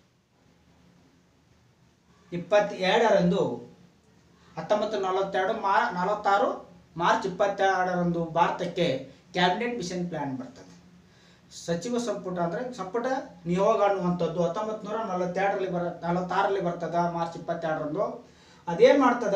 ಇಪ್ಪತ್ತೆರಡರಂದು ಹತ್ತೊಂಬತ್ತು ನಲವತ್ತೆರಡು ಮಾ ನಲವತ್ತಾರು ಮಾರ್ಚ್ ಇಪ್ಪತ್ತೆರಡರಂದು ಭಾರತಕ್ಕೆ ಕ್ಯಾಬಿನೆಟ್ ಮಿಷನ್ ಪ್ಲಾನ್ ಬರ್ತದೆ. ಸಚಿವ ಸಂಪುಟ ಅಂದರೆ ಸಂಪುಟ ನಿಯೋಗ ಅನ್ನುವಂಥದ್ದು ಹತ್ತೊಂಬತ್ತು ನೂರ ನಲವತ್ತೆರಡರಲ್ಲಿ ಬರ ನಲವತ್ತಾರರಲ್ಲಿ ಬರ್ತದ ಮಾರ್ಚ್ ಇಪ್ಪತ್ತೆರಡರಂದು. ಅದೇನು ಮಾಡ್ತದ,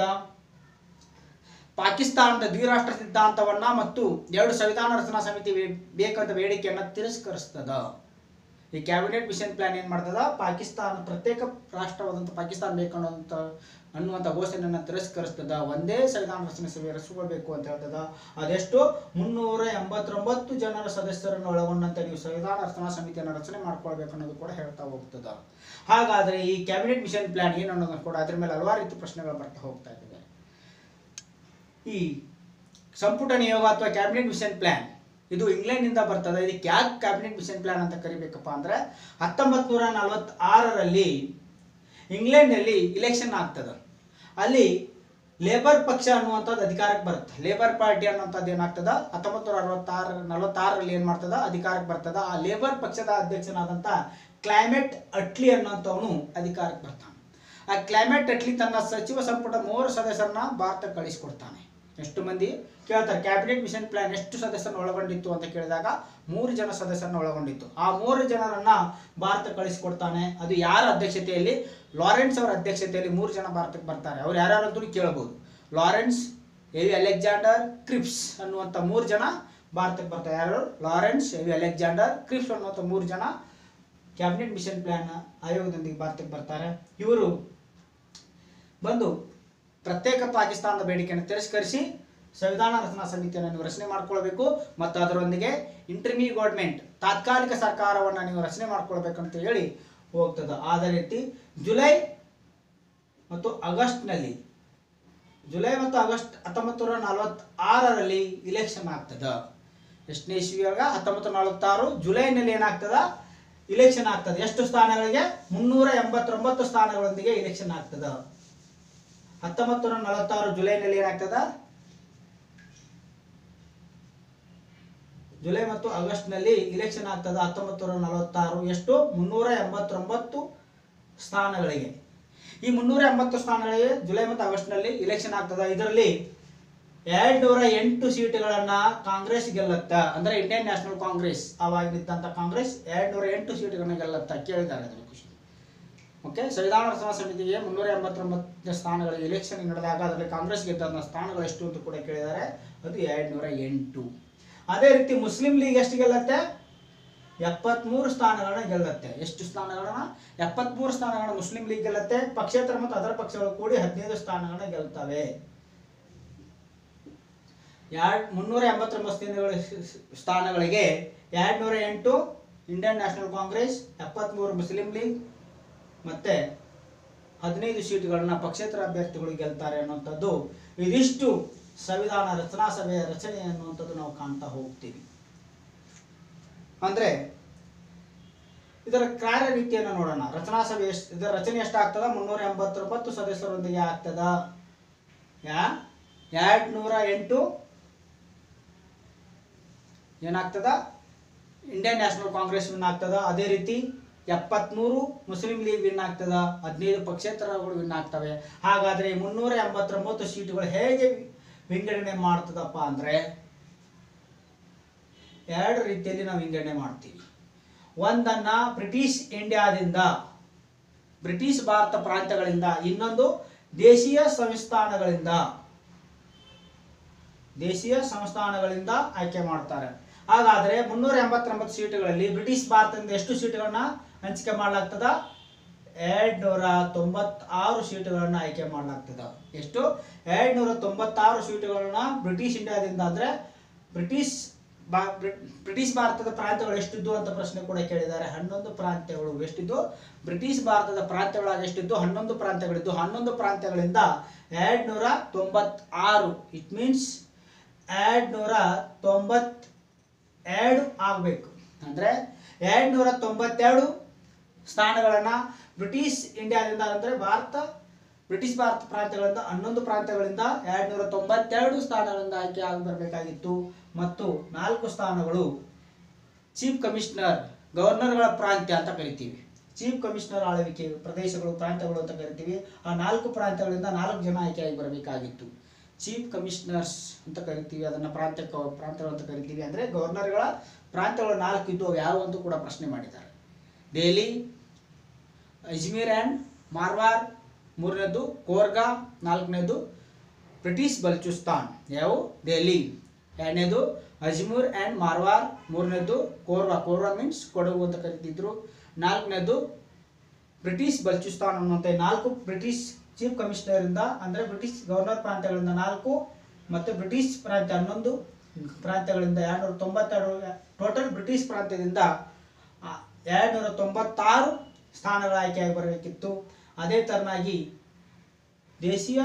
ಪಾಕಿಸ್ತಾನದ ದ್ವಿರಾಷ್ಟ್ರ ಸಿದ್ಧಾಂತವನ್ನು ಮತ್ತು ಎರಡು ಸಂವಿಧಾನ ರಚನಾ ಸಮಿತಿ ಬೇಕಂತ ಬೇಡಿಕೆಯನ್ನು ತಿರಸ್ಕರಿಸ್ತದ. ಈ ಕ್ಯಾಬಿನೆಟ್ ಮಿಷನ್ ಪ್ಲಾನ್ ಏನು ಮಾಡ್ತದ, ಪಾಕಿಸ್ತಾನ ಪ್ರತ್ಯೇಕ ರಾಷ್ಟ್ರವಾದಂಥ ಪಾಕಿಸ್ತಾನ ಬೇಕನ್ನುವಂಥ ಅನ್ನುವಂಥ ಘೋಷಣೆಯನ್ನು ತಿರಸ್ಕರಿಸ್ತದ. ಒಂದೇ ಸಂವಿಧಾನ ರಚನೆ ಸಭೆ ರಚಿಸಬೇಕು ಅಂತ ಹೇಳ್ತದ. ಅದೆಷ್ಟು ಮುನ್ನೂರ ಎಂಬತ್ತೊಂಬತ್ತು ಜನರ ಸದಸ್ಯರನ್ನು ಒಳಗೊಂಡಂತೆ ನೀವು ಸಂವಿಧಾನ ರಚನಾ ಸಮಿತಿಯನ್ನು ರಚನೆ ಮಾಡ್ಕೊಳ್ಬೇಕು ಅನ್ನೋದು ಕೂಡ ಹೇಳ್ತಾ ಹೋಗ್ತದ. ಹಾಗಾದರೆ ಈ ಕ್ಯಾಬಿನೆಟ್ ಮಿಷನ್ ಪ್ಲಾನ್ ಏನು ಅನ್ನೋದನ್ನು ಕೂಡ ಅದ್ರ ಮೇಲೆ ಹಲವಾರು ರೀತಿ ಪ್ರಶ್ನೆಗಳು ಬರ್ತಾ ಹೋಗ್ತಾ ಇದ್ದಾವೆ. ಈ ಸಂಪುಟ ನಿಯೋಗ ಅಥವಾ ಕ್ಯಾಬಿನೆಟ್ ಮಿಷನ್ ಪ್ಲಾನ್ ಇದು ಇಂಗ್ಲೆಂಡ್ನಿಂದ ಬರ್ತದೆ. ಇದಕ್ಕೆ ಯಾಕೆ ಕ್ಯಾಬಿನೆಟ್ ಮಿಷನ್ ಪ್ಲಾನ್ ಅಂತ ಕರಿಬೇಕಪ್ಪ ಅಂದರೆ ಹತ್ತೊಂಬತ್ತು ನೂರ ನಲವತ್ತಾರರಲ್ಲಿ ಇಂಗ್ಲೆಂಡ್ನಲ್ಲಿ ಇಲೆಕ್ಷನ್ ಆಗ್ತದೆ. ಅಲ್ಲಿ ಲೇಬರ್ ಪಕ್ಷ ಅನ್ನುವಂಥದ್ದು ಅಧಿಕಾರಕ್ಕೆ ಬರುತ್ತೆ. ಲೇಬರ್ ಪಾರ್ಟಿ ಅನ್ನುವಂಥದ್ದು ಏನಾಗ್ತದ, ಹತ್ತೊಂಬತ್ತು ನೂರ ಅರವತ್ತಾರ ನಲವತ್ತಾರರಲ್ಲಿ ಏನು ಮಾಡ್ತದ, ಅಧಿಕಾರಕ್ಕೆ ಬರ್ತದ. ಆ ಲೇಬರ್ ಪಕ್ಷದ ಅಧ್ಯಕ್ಷನಾದಂಥ ಕ್ಲೈಮೆಟ್ ಅಟ್ಲಿ ಅನ್ನುವಂಥವನು ಅಧಿಕಾರಕ್ಕೆ ಬರ್ತಾನೆ. ಆ ಕ್ಲೈಮೆಟ್ ಅಟ್ಲಿ ತನ್ನ ಸಚಿವ ಸಂಪುಟ ಮೂರು ಸದಸ್ಯರನ್ನ ಭಾರತಕ್ಕೆ ಕಳಿಸಿಕೊಡ್ತಾನೆ. ಎಷ್ಟು ಮಂದಿ ಕೇಳ್ತಾರೆ, ಕ್ಯಾಬಿನೆಟ್ ಮಿಷನ್ ಪ್ಲಾನ್ ಎಷ್ಟು ಸದಸ್ಯರನ್ನು ಒಳಗೊಂಡಿತ್ತು ಅಂತ ಕೇಳಿದಾಗ ಮೂರು ಜನ ಸದಸ್ಯರನ್ನು ಒಳಗೊಂಡಿತ್ತು. ಆ ಮೂರು ಜನರನ್ನ ಭಾರತಕ್ಕೆ ಕಳಿಸಿಕೊಡ್ತಾನೆ. ಅದು ಯಾರ ಅಧ್ಯಕ್ಷತೆಯಲ್ಲಿ, ಲಾರೆನ್ಸ್ ಅವರ ಅಧ್ಯಕ್ಷತೆಯಲ್ಲಿ ಮೂರು ಜನ ಭಾರತಕ್ಕೆ ಬರ್ತಾರೆ. ಅವ್ರು ಯಾರ್ಯಾರು ಅಂತ ಕೇಳಬಹುದು. Lawrence, A V Alexander, Cripps ಅನ್ನುವಂಥ ಮೂರು ಜನ ಭಾರತಕ್ಕೆ ಬರ್ತಾರೆ. ಯಾರು, Lawrence, A V Alexander, Cripps ಅನ್ನುವಂಥ ಮೂರು ಜನ ಕ್ಯಾಬಿನೆಟ್ ಮಿಷನ್ ಪ್ಲಾನ್ ಆಯೋಗದೊಂದಿಗೆ ಭಾರತಕ್ಕೆ ಬರ್ತಾರೆ. ಇವರು ಬಂದು ಪ್ರತ್ಯೇಕ ಪಾಕಿಸ್ತಾನದ ಬೇಡಿಕೆಯನ್ನು ತಿರಸ್ಕರಿಸಿ ಸಂವಿಧಾನ ರಚನಾ ಸಮಿತಿಯನ್ನು ನೀವು ರಚನೆ ಮಾಡ್ಕೊಳ್ಬೇಕು ಮತ್ತು ಅದರೊಂದಿಗೆ ಇಂಟರ್ಮಿ ಗೌರ್ಮೆಂಟ್ ತಾತ್ಕಾಲಿಕ ಸರ್ಕಾರವನ್ನು ನೀವು ರಚನೆ ಮಾಡ್ಕೊಳ್ಬೇಕಂತ ಹೇಳಿ ಹೋಗ್ತದೆ. ಅದೇ ರೀತಿ ಜುಲೈ ಮತ್ತು ಆಗಸ್ಟ್ನಲ್ಲಿ ಜುಲೈ ಮತ್ತು ಆಗಸ್ಟ್ ಹತ್ತೊಂಬತ್ತು ನೂರ ನಲವತ್ತಾರರಲ್ಲಿ ಇಲೆಕ್ಷನ್ ಆಗ್ತದ. ಎಷ್ಟನೇ ಇಸ್ವಿಯಾಗ, ಹತ್ತೊಂಬತ್ತು ನೂರ ನಲವತ್ತಾರು ಜುಲೈನಲ್ಲಿ ಏನಾಗ್ತದ, ಇಲೆಕ್ಷನ್ ಆಗ್ತದೆ. ಎಷ್ಟು ಸ್ಥಾನಗಳಿಗೆ, ಮುನ್ನೂರ ಎಂಬತ್ತೊಂಬತ್ತು ಸ್ಥಾನಗಳೊಂದಿಗೆ ಇಲೆಕ್ಷನ್ ಆಗ್ತದ. ಹತ್ತೊಂಬತ್ತು ನೂರ ನಲವತ್ತಾರು ಜುಲೈನಲ್ಲಿ ಏನಾಗ್ತದ, ಜುಲೈ ಮತ್ತು ಆಗಸ್ಟ್ ನಲ್ಲಿ ಇಲೆಕ್ಷನ್ ಆಗ್ತದ. ಹತ್ತೊಂಬತ್ತು ನೂರ ನಲವತ್ತಾರು ಎಷ್ಟು, ಮುನ್ನೂರ ಎಂಬತ್ತೊಂಬತ್ತು ಸ್ಥಾನಗಳಿಗೆ. ಈ ಮುನ್ನೂರ ಎಂಬತ್ತು ಸ್ಥಾನಗಳಿಗೆ ಜುಲೈ ಮತ್ತು ಆಗಸ್ಟ್ ನಲ್ಲಿ ಇಲೆಕ್ಷನ್ ಆಗ್ತದ. ಇದರಲ್ಲಿ ಎರಡ್ ನೂರ ಎಂಟು ಸೀಟುಗಳನ್ನ ಕಾಂಗ್ರೆಸ್ ಗೆಲ್ಲತ್ತ. ಅಂದ್ರೆ ಇಂಡಿಯನ್ ನ್ಯಾಷನಲ್ ಕಾಂಗ್ರೆಸ್ ಆವಾಗಿದ್ದಂತ ಕಾಂಗ್ರೆಸ್ ಎರಡ್ ನೂರ ಎಂಟು ಸೀಟುಗಳನ್ನ ಗೆಲ್ಲತ್ತ. ಕೇಳಿದ್ದಾರೆ ಅದನ್ನು ಖುಷಿ. ಓಕೆ, ಸಂವಿಧಾನ ರಚನಾ ಸಮಿತಿಗೆ ಮುನ್ನೂರ ಎಂಬತ್ತೊಂಬತ್ತು ಸ್ಥಾನಗಳಿಗೆ ಇಲೆಕ್ಷನ್ ನಡೆದಾಗ ಅದರಲ್ಲಿ ಕಾಂಗ್ರೆಸ್ ಗೆದ್ದ ಸ್ಥಾನಗಳು ಎಷ್ಟು ಅಂತ ಕೂಡ ಕೇಳಿದ್ದಾರೆ. ಅದು ಎರಡ್ ನೂರ ಎಂಟು. ಅದೇ ರೀತಿ ಮುಸ್ಲಿಂ ಲೀಗ್ ಎಷ್ಟು ಗೆಲ್ಲತ್ತೆ, ಎಪ್ಪತ್ಮೂರು ಸ್ಥಾನಗಳನ್ನ ಗೆಲ್ಲುತ್ತೆ. ಎಷ್ಟು ಸ್ಥಾನಗಳನ್ನ? ಎಪ್ಪತ್ಮೂರು ಸ್ಥಾನಗಳನ್ನ ಮುಸ್ಲಿಂ ಲೀಗ್ ಗೆಲ್ಲುತ್ತೆ. ಪಕ್ಷೇತರ ಮತ್ತು ಅದರ ಪಕ್ಷಗಳು ಕೂಡಿ ಹದಿನೈದು ಸ್ಥಾನಗಳನ್ನ ಗೆಲ್ತವೆ. ಎರಡ್ ಮುನ್ನೂರ ಎಂಬತ್ತೊಂಬತ್ತು ಸ್ಥಾನಗಳಿಗೆ ಎರಡ್ ನೂರ ಎಂಟು ಇಂಡಿಯನ್ ನ್ಯಾಷನಲ್ ಕಾಂಗ್ರೆಸ್, ಎಪ್ಪತ್ಮೂರು ಮುಸ್ಲಿಂ ಲೀಗ್ ಮತ್ತೆ ಹದಿನೈದು ಸೀಟುಗಳನ್ನ ಪಕ್ಷೇತರ ಅಭ್ಯರ್ಥಿಗಳು ಗೆಲ್ತಾರೆ ಅನ್ನುವಂಥದ್ದು ಇದಿಷ್ಟು ಸಂವಿಧಾನ ರಚನಾ ಸಭೆಯ ರಚನೆ ಅನ್ನುವಂಥದ್ದು ನಾವು ಕಾಣ್ತಾ ಹೋಗ್ತೀವಿ. ಅಂದ್ರೆ ಇದರ ಕಾರ್ಯರೀತಿಯನ್ನು ನೋಡೋಣ. ರಚನಾ ಸಭೆ ಎಷ್ಟು, ಇದರ ರಚನೆ ಎಷ್ಟಾಗ್ತದ? ಮುನ್ನೂರ ಎಂಬತ್ತೊಂಬತ್ತು ಸದಸ್ಯರೊಂದಿಗೆ ಆಗ್ತದ. ಯಾ ಎರಡ್ ನೂರ ಎಂಟು ಏನಾಗ್ತದ? ಇಂಡಿಯನ್ ನ್ಯಾಷನಲ್ ಕಾಂಗ್ರೆಸ್ ವಿನ್ ಆಗ್ತದ. ಅದೇ ರೀತಿ ಎಪ್ಪತ್ಮೂರು ಮುಸ್ಲಿಂ ಲೀಗ್ ವಿನ್ ಆಗ್ತದ. ಹದಿನೈದು ಪಕ್ಷೇತರಗಳು ವಿನ್ ಆಗ್ತವೆ. ಹಾಗಾದ್ರೆ ಮುನ್ನೂರ ಎಂಬತ್ತೊಂಬತ್ತು ಸೀಟುಗಳು ಹೇಗೆ ವಿಂಗಡಣೆ ಮಾಡ್ತದಪ್ಪ ಅಂದ್ರೆ ಎರಡು ರೀತಿಯಲ್ಲಿ ನಾವು ವಿಂಗಡಣೆ ಮಾಡ್ತೀವಿ. ಒಂದನ್ನ ಬ್ರಿಟಿಷ್ ಇಂಡಿಯಾದಿಂದ, ಬ್ರಿಟಿಷ್ ಭಾರತ ಪ್ರಾಂತ್ಯಗಳಿಂದ, ಇನ್ನೊಂದು ದೇಶೀಯ ಸಂಸ್ಥಾನಗಳಿಂದ ದೇಶೀಯ ಸಂಸ್ಥಾನಗಳಿಂದ ಆಯ್ಕೆ ಮಾಡ್ತಾರೆ. ಹಾಗಾದ್ರೆ ಮುನ್ನೂರ ಎಂಬತ್ತೊಂಬತ್ತು ಸೀಟುಗಳಲ್ಲಿ ಬ್ರಿಟಿಷ್ ಭಾರತದಿಂದ ಎಷ್ಟು ಸೀಟುಗಳನ್ನ ಹಂಚಿಕೆ ಮಾಡಲಾಗ್ತದ? ಎರಡ್ ನೂರ ತೊಂಬತ್ತಾರು ಸೀಟುಗಳನ್ನ ಆಯ್ಕೆ ಮಾಡಲಾಗ್ತದ. ಎಷ್ಟು? ಎರಡ್ ನೂರ ತೊಂಬತ್ತಾರು ಸೀಟುಗಳನ್ನ ಬ್ರಿಟಿಷ್ ಇಂಡಿಯಾದಿಂದ, ಅಂದ್ರೆ ಬ್ರಿಟಿಷ್ ಬ್ರಿಟಿಷ್ ಭಾರತದ ಪ್ರಾಂತ್ಯಗಳು ಎಷ್ಟಿದ್ದು ಅಂತ ಪ್ರಶ್ನೆ ಕೂಡ ಕೇಳಿದ್ದಾರೆ. ಹನ್ನೊಂದು ಪ್ರಾಂತ್ಯಗಳು ಎಷ್ಟಿದ್ದು? ಬ್ರಿಟಿಷ್ ಭಾರತದ ಪ್ರಾಂತ್ಯಗಳಾಗ ಎಷ್ಟಿದ್ದು? ಹನ್ನೊಂದು ಪ್ರಾಂತ್ಯಗಳಿದ್ದು. ಹನ್ನೊಂದು ಪ್ರಾಂತ್ಯಗಳಿಂದ ಎರಡ್ ನೂರ ತೊಂಬತ್ತಾರು, ಇಟ್ ಮೀನ್ಸ್ ಎರಡ್ ನೂರ ತೊಂಬತ್ ಎರಡು ಆಗ್ಬೇಕು. ಅಂದ್ರೆ ಎರಡ್ ನೂರ ತೊಂಬತ್ತೆರಡು ಸ್ಥಾನಗಳನ್ನ ಬ್ರಿಟಿಷ್ ಇಂಡಿಯಾದಿಂದ, ಅಂದ್ರೆ ಭಾರತ ಬ್ರಿಟಿಷ್ ಭಾರತ ಪ್ರಾಂತ್ಯಗಳಿಂದ ಹನ್ನೊಂದು ಪ್ರಾಂತ್ಯಗಳಿಂದ ಎರಡ್ ನೂರ ತೊಂಬತ್ತೆರಡು ಸ್ಥಾನಗಳಿಂದ ಆಯ್ಕೆ ಆಗಿ ಬರಬೇಕಾಗಿತ್ತು. ಮತ್ತು ನಾಲ್ಕು ಸ್ಥಾನಗಳು ಚೀಫ್ ಕಮಿಷನರ್, ಗವರ್ನರ್ಗಳ ಪ್ರಾಂತ್ಯ ಅಂತ ಕರಿತೀವಿ. ಚೀಫ್ ಕಮಿಷನರ್ ಆಳ್ವಿಕೆ ಪ್ರದೇಶಗಳು, ಪ್ರಾಂತ್ಯಗಳು ಅಂತ ಕರಿತೀವಿ. ಆ ನಾಲ್ಕು ಪ್ರಾಂತ್ಯಗಳಿಂದ ನಾಲ್ಕು ಜನ ಆಯ್ಕೆಯಾಗಿ ಬರಬೇಕಾಗಿತ್ತು. ಚೀಫ್ ಕಮಿಷನರ್ಸ್ ಅಂತ ಕರಿತೀವಿ, ಅದನ್ನ ಪ್ರಾಂತ್ಯ ಪ್ರಾಂತ್ಯಗಳು ಅಂತ ಕರಿತೀವಿ. ಅಂದ್ರೆ ಗವರ್ನರ್ಗಳ ಪ್ರಾಂತ್ಯಗಳು ನಾಲ್ಕು ಇದ್ದು ಯಾವ ಅಂತ ಕೂಡ ಪ್ರಶ್ನೆ ಮಾಡಿದ್ದಾರೆ. ದೆಹಲಿ, ಅಜ್ಮೀರ್ ಅಂಡ್ ಮಾರ್ವಾರ್, ಮೂರನೇದು ಕೋರ್ಗಾ, ನಾಲ್ಕನೇದು ಬ್ರಿಟಿಷ್ ಬಲೂಚಿಸ್ತಾನ್. ಯಾವ? ದೆಹಲಿ. ಎರಡನೇದು ಅಜ್ಮೀರ್ ಅಂಡ್ ಮಾರ್ವಾರ್, ಮೂರನೇದು ಕೋರ್ವಾ, ಕೋರ್ವಾ ಮೀನ್ಸ್ ಕೊಡಗು ಅಂತ ಕರಿತಿದ್ರು. ನಾಲ್ಕನೇದು ಬ್ರಿಟಿಷ್ ಬಲೂಚಿಸ್ತಾನ್ ಅನ್ನುವಂಥ ನಾಲ್ಕು ಬ್ರಿಟಿಷ್ ಚೀಫ್ ಕಮಿಷನರ್ ಇಂದ, ಅಂದ್ರೆ ಬ್ರಿಟಿಷ್ ಗವರ್ನರ್ ಪ್ರಾಂತ್ಯಗಳಿಂದ ನಾಲ್ಕು ಮತ್ತು ಬ್ರಿಟಿಷ್ ಪ್ರಾಂತ್ಯ ಹನ್ನೊಂದು ಪ್ರಾಂತ್ಯಗಳಿಂದ ಎರಡ್ ನೂರ ತೊಂಬತ್ತೆರಡು, ಟೋಟಲ್ ಬ್ರಿಟಿಷ್ ಪ್ರಾಂತ್ಯದಿಂದ ಎರಡ್ ನೂರ ತೊಂಬತ್ತಾರು ಸ್ಥಾನಗಳ ಆಯ್ಕೆಯಾಗಿ ಬರಬೇಕಿತ್ತು. ಅದೇ ತರನಾಗಿ ದೇಶೀಯ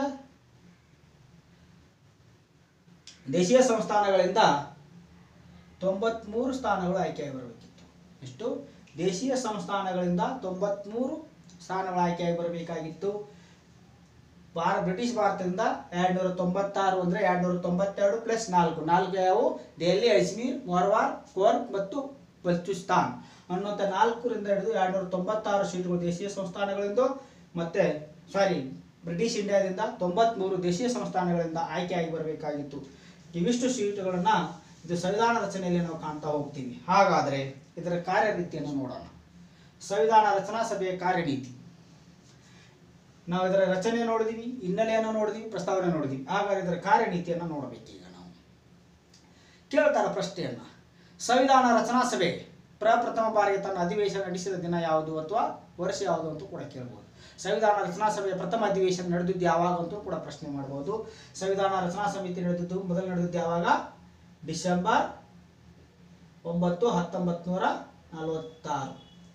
ದೇಶೀಯ ಸಂಸ್ಥಾನಗಳಿಂದ ತೊಂಬತ್ಮೂರು ಸ್ಥಾನಗಳು ಆಯ್ಕೆಯಾಗಿ ಬರಬೇಕಿತ್ತು. ಎಷ್ಟು? ದೇಶೀಯ ಸಂಸ್ಥಾನಗಳಿಂದ ತೊಂಬತ್ಮೂರು ಸ್ಥಾನಗಳು ಆಯ್ಕೆಯಾಗಿ ಬರಬೇಕಾಗಿತ್ತು. ಭಾರ ಬ್ರಿಟಿಷ್ ಭಾರತದಿಂದ ಎರಡ್ ನೂರ ತೊಂಬತ್ತಾರು ಅಂದ್ರೆ ಎರಡ್ ನೂರ ತೊಂಬತ್ತೆರಡು ಪ್ಲಸ್ ನಾಲ್ಕು, ನಾಲ್ಕು ಯಾವುವು? ದೆಹಲಿ, ಅಜ್ಮೀರ್, ಮಾರ್ವಾರ್, ಕೋರ್ಗ್ ಮತ್ತು ಬಲೂಚಿಸ್ತಾನ್ ಅನ್ನುವಂಥ ನಾಲ್ಕರಿಂದ ಹಿಡಿದು ಎರಡ್ ನೂರ ತೊಂಬತ್ತಾರು ಸೀಟುಗಳು ದೇಶೀಯ ಸಂಸ್ಥಾನಗಳಿಂದ, ಮತ್ತೆ ಸಾರಿ ಬ್ರಿಟಿಷ್ ಇಂಡಿಯಾದಿಂದ ತೊಂಬತ್ಮೂರು ದೇಶೀಯ ಸಂಸ್ಥಾನಗಳಿಂದ ಆಯ್ಕೆಯಾಗಿ ಬರಬೇಕಾಗಿತ್ತು. ಇವಿಷ್ಟು ಸೀಟುಗಳನ್ನ ಇದು ಸಂವಿಧಾನ ರಚನೆಯಲ್ಲಿ ನಾವು ಕಾಣ್ತಾ ಹೋಗ್ತೀವಿ. ಹಾಗಾದ್ರೆ ಇದರ ಕಾರ್ಯರೀತಿಯನ್ನು ನೋಡೋಣ. ಸಂವಿಧಾನ ರಚನಾ ಸಭೆಯ ಕಾರ್ಯನೀತಿ ನಾವು ಇದರ ರಚನೆ ನೋಡಿದೀವಿ, ಹಿನ್ನೆಲೆಯನ್ನು ನೋಡಿದೀವಿ, ಪ್ರಸ್ತಾವನೆ ನೋಡಿದೀವಿ. ಹಾಗಾದ್ರೆ ಇದರ ಕಾರ್ಯನೀತಿಯನ್ನು ನೋಡಬೇಕೀಗ ನಾವು. ಕೇಳ್ತಾರ ಪ್ರಶ್ನೆಯನ್ನ, ಸಂವಿಧಾನ ರಚನಾ ಸಭೆ ಪ್ರಪ್ರಥಮ ಬಾರಿಗೆ ತನ್ನ ಅಧಿವೇಶನ ನಡೆಸಿದ ದಿನ ಯಾವುದು ಅಥವಾ ವರ್ಷ ಯಾವುದು ಅಂತ ಕೂಡ ಕೇಳಬಹುದು. ಸಂವಿಧಾನ ರಚನಾ ಸಭೆಯ ಪ್ರಥಮ ಅಧಿವೇಶನ ನಡೆದಿದ್ದು ಯಾವಾಗ ಅಂತೂ ಕೂಡ ಪ್ರಶ್ನೆ ಮಾಡಬಹುದು. ಸಂವಿಧಾನ ರಚನಾ ಸಮಿತಿ ನಡೆದಿದ್ದು ಮೊದಲು ನಡೆದಿದ್ದು ಯಾವಾಗ? ಡಿಸೆಂಬರ್ ಒಂಬತ್ತು ಹತ್ತೊಂಬತ್ತು ನೂರ ನಲವತ್ತಾರು.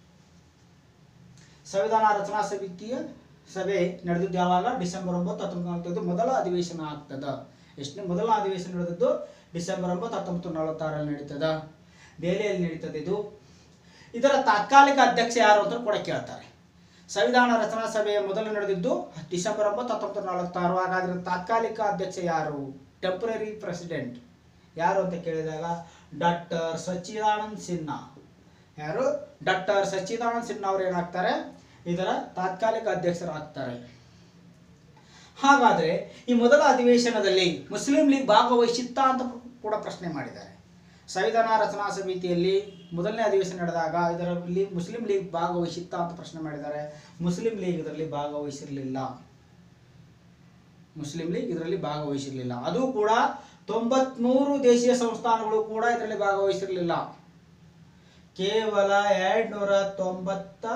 ಸಂವಿಧಾನ ರಚನಾ ಸಮಿತಿಯ ಸಭೆ ನಡೆದಿದ್ದು ಯಾವಾಗ? ಡಿಸೆಂಬರ್ ಒಂಬತ್ತು ಹತ್ತೊಂಬತ್ತು ನಲವತ್ತೈದು ಮೊದಲ ಅಧಿವೇಶನ ಆಗ್ತದ. ಎಷ್ಟನೇ ಮೊದಲ ಅಧಿವೇಶನ ನಡೆದಿದ್ದು? ಡಿಸೆಂಬರ್ ಒಂಬತ್ತು ಹತ್ತೊಂಬತ್ತು ನಲವತ್ತಾರಲ್ಲಿ ನಡೀತದ, ದೆಹಲಿಯಲ್ಲಿ ನಡೀತದೆ ಇದು. ಇದರ ತಾತ್ಕಾಲಿಕ ಅಧ್ಯಕ್ಷ ಯಾರು ಅಂತ ಕೂಡ ಕೇಳ್ತಾರೆ. ಸಂವಿಧಾನ ರಚನಾ ಸಭೆಯ ಮೊದಲು ನಡೆದಿದ್ದು ಡಿಸೆಂಬರ್ ಒಂಬತ್ತು ಹತ್ತೊಂಬತ್ತು ನಲವತ್ತಾರು. ಹಾಗಾದ್ರೆ ತಾತ್ಕಾಲಿಕ ಅಧ್ಯಕ್ಷ ಯಾರು? ಟೆಂಪರರಿ ಪ್ರೆಸಿಡೆಂಟ್ ಯಾರು ಅಂತ ಕೇಳಿದಾಗ ಡಾಕ್ಟರ್ ಸಚ್ಚಿದಾನಂದ ಸಿನ್ಹಾ. ಯಾರು? ಡಾಕ್ಟರ್ ಸಚ್ಚಿದಾನಂದ ಸಿನ್ಹಾ ಅವರು ಏನಾಗ್ತಾರೆ? ಇದರ ತಾತ್ಕಾಲಿಕ ಅಧ್ಯಕ್ಷರಾಗ್ತಾರೆ. ಹಾಗಾದ್ರೆ ಈ ಮೊದಲ ಅಧಿವೇಶನದಲ್ಲಿ ಮುಸ್ಲಿಂ ಲೀಗ್ ಭಾಗವಹಿಸಿತ್ತ ಅಂತ ಕೂಡ ಪ್ರಶ್ನೆ ಮಾಡಿದ್ದಾರೆ. ಸಂವಿಧಾನ ರಚನಾ ಸಮಿತಿಯಲ್ಲಿ ಮೊದಲನೇ ಅಧಿವೇಶನ ನಡೆದಾಗ ಇದರಲ್ಲಿ ಮುಸ್ಲಿಂ ಲೀಗ್ ಭಾಗವಹಿಸಿತ್ತ ಅಂತ ಪ್ರಶ್ನೆ ಮಾಡಿದ್ದಾರೆ. ಮುಸ್ಲಿಂ ಲೀಗ್ ಇದರಲ್ಲಿ ಭಾಗವಹಿಸಿರಲಿಲ್ಲ. ಮುಸ್ಲಿಂ ಲೀಗ್ ಇದರಲ್ಲಿ ಭಾಗವಹಿಸಿರಲಿಲ್ಲ. ಅದು ಕೂಡ ತೊಂಬತ್ಮೂರು ದೇಶೀಯ ಸಂಸ್ಥಾನಗಳು ಕೂಡ ಇದರಲ್ಲಿ ಭಾಗವಹಿಸಿರಲಿಲ್ಲ. ಕೇವಲ ಎರಡ್ನೂರ ತೊಂಬತ್ತ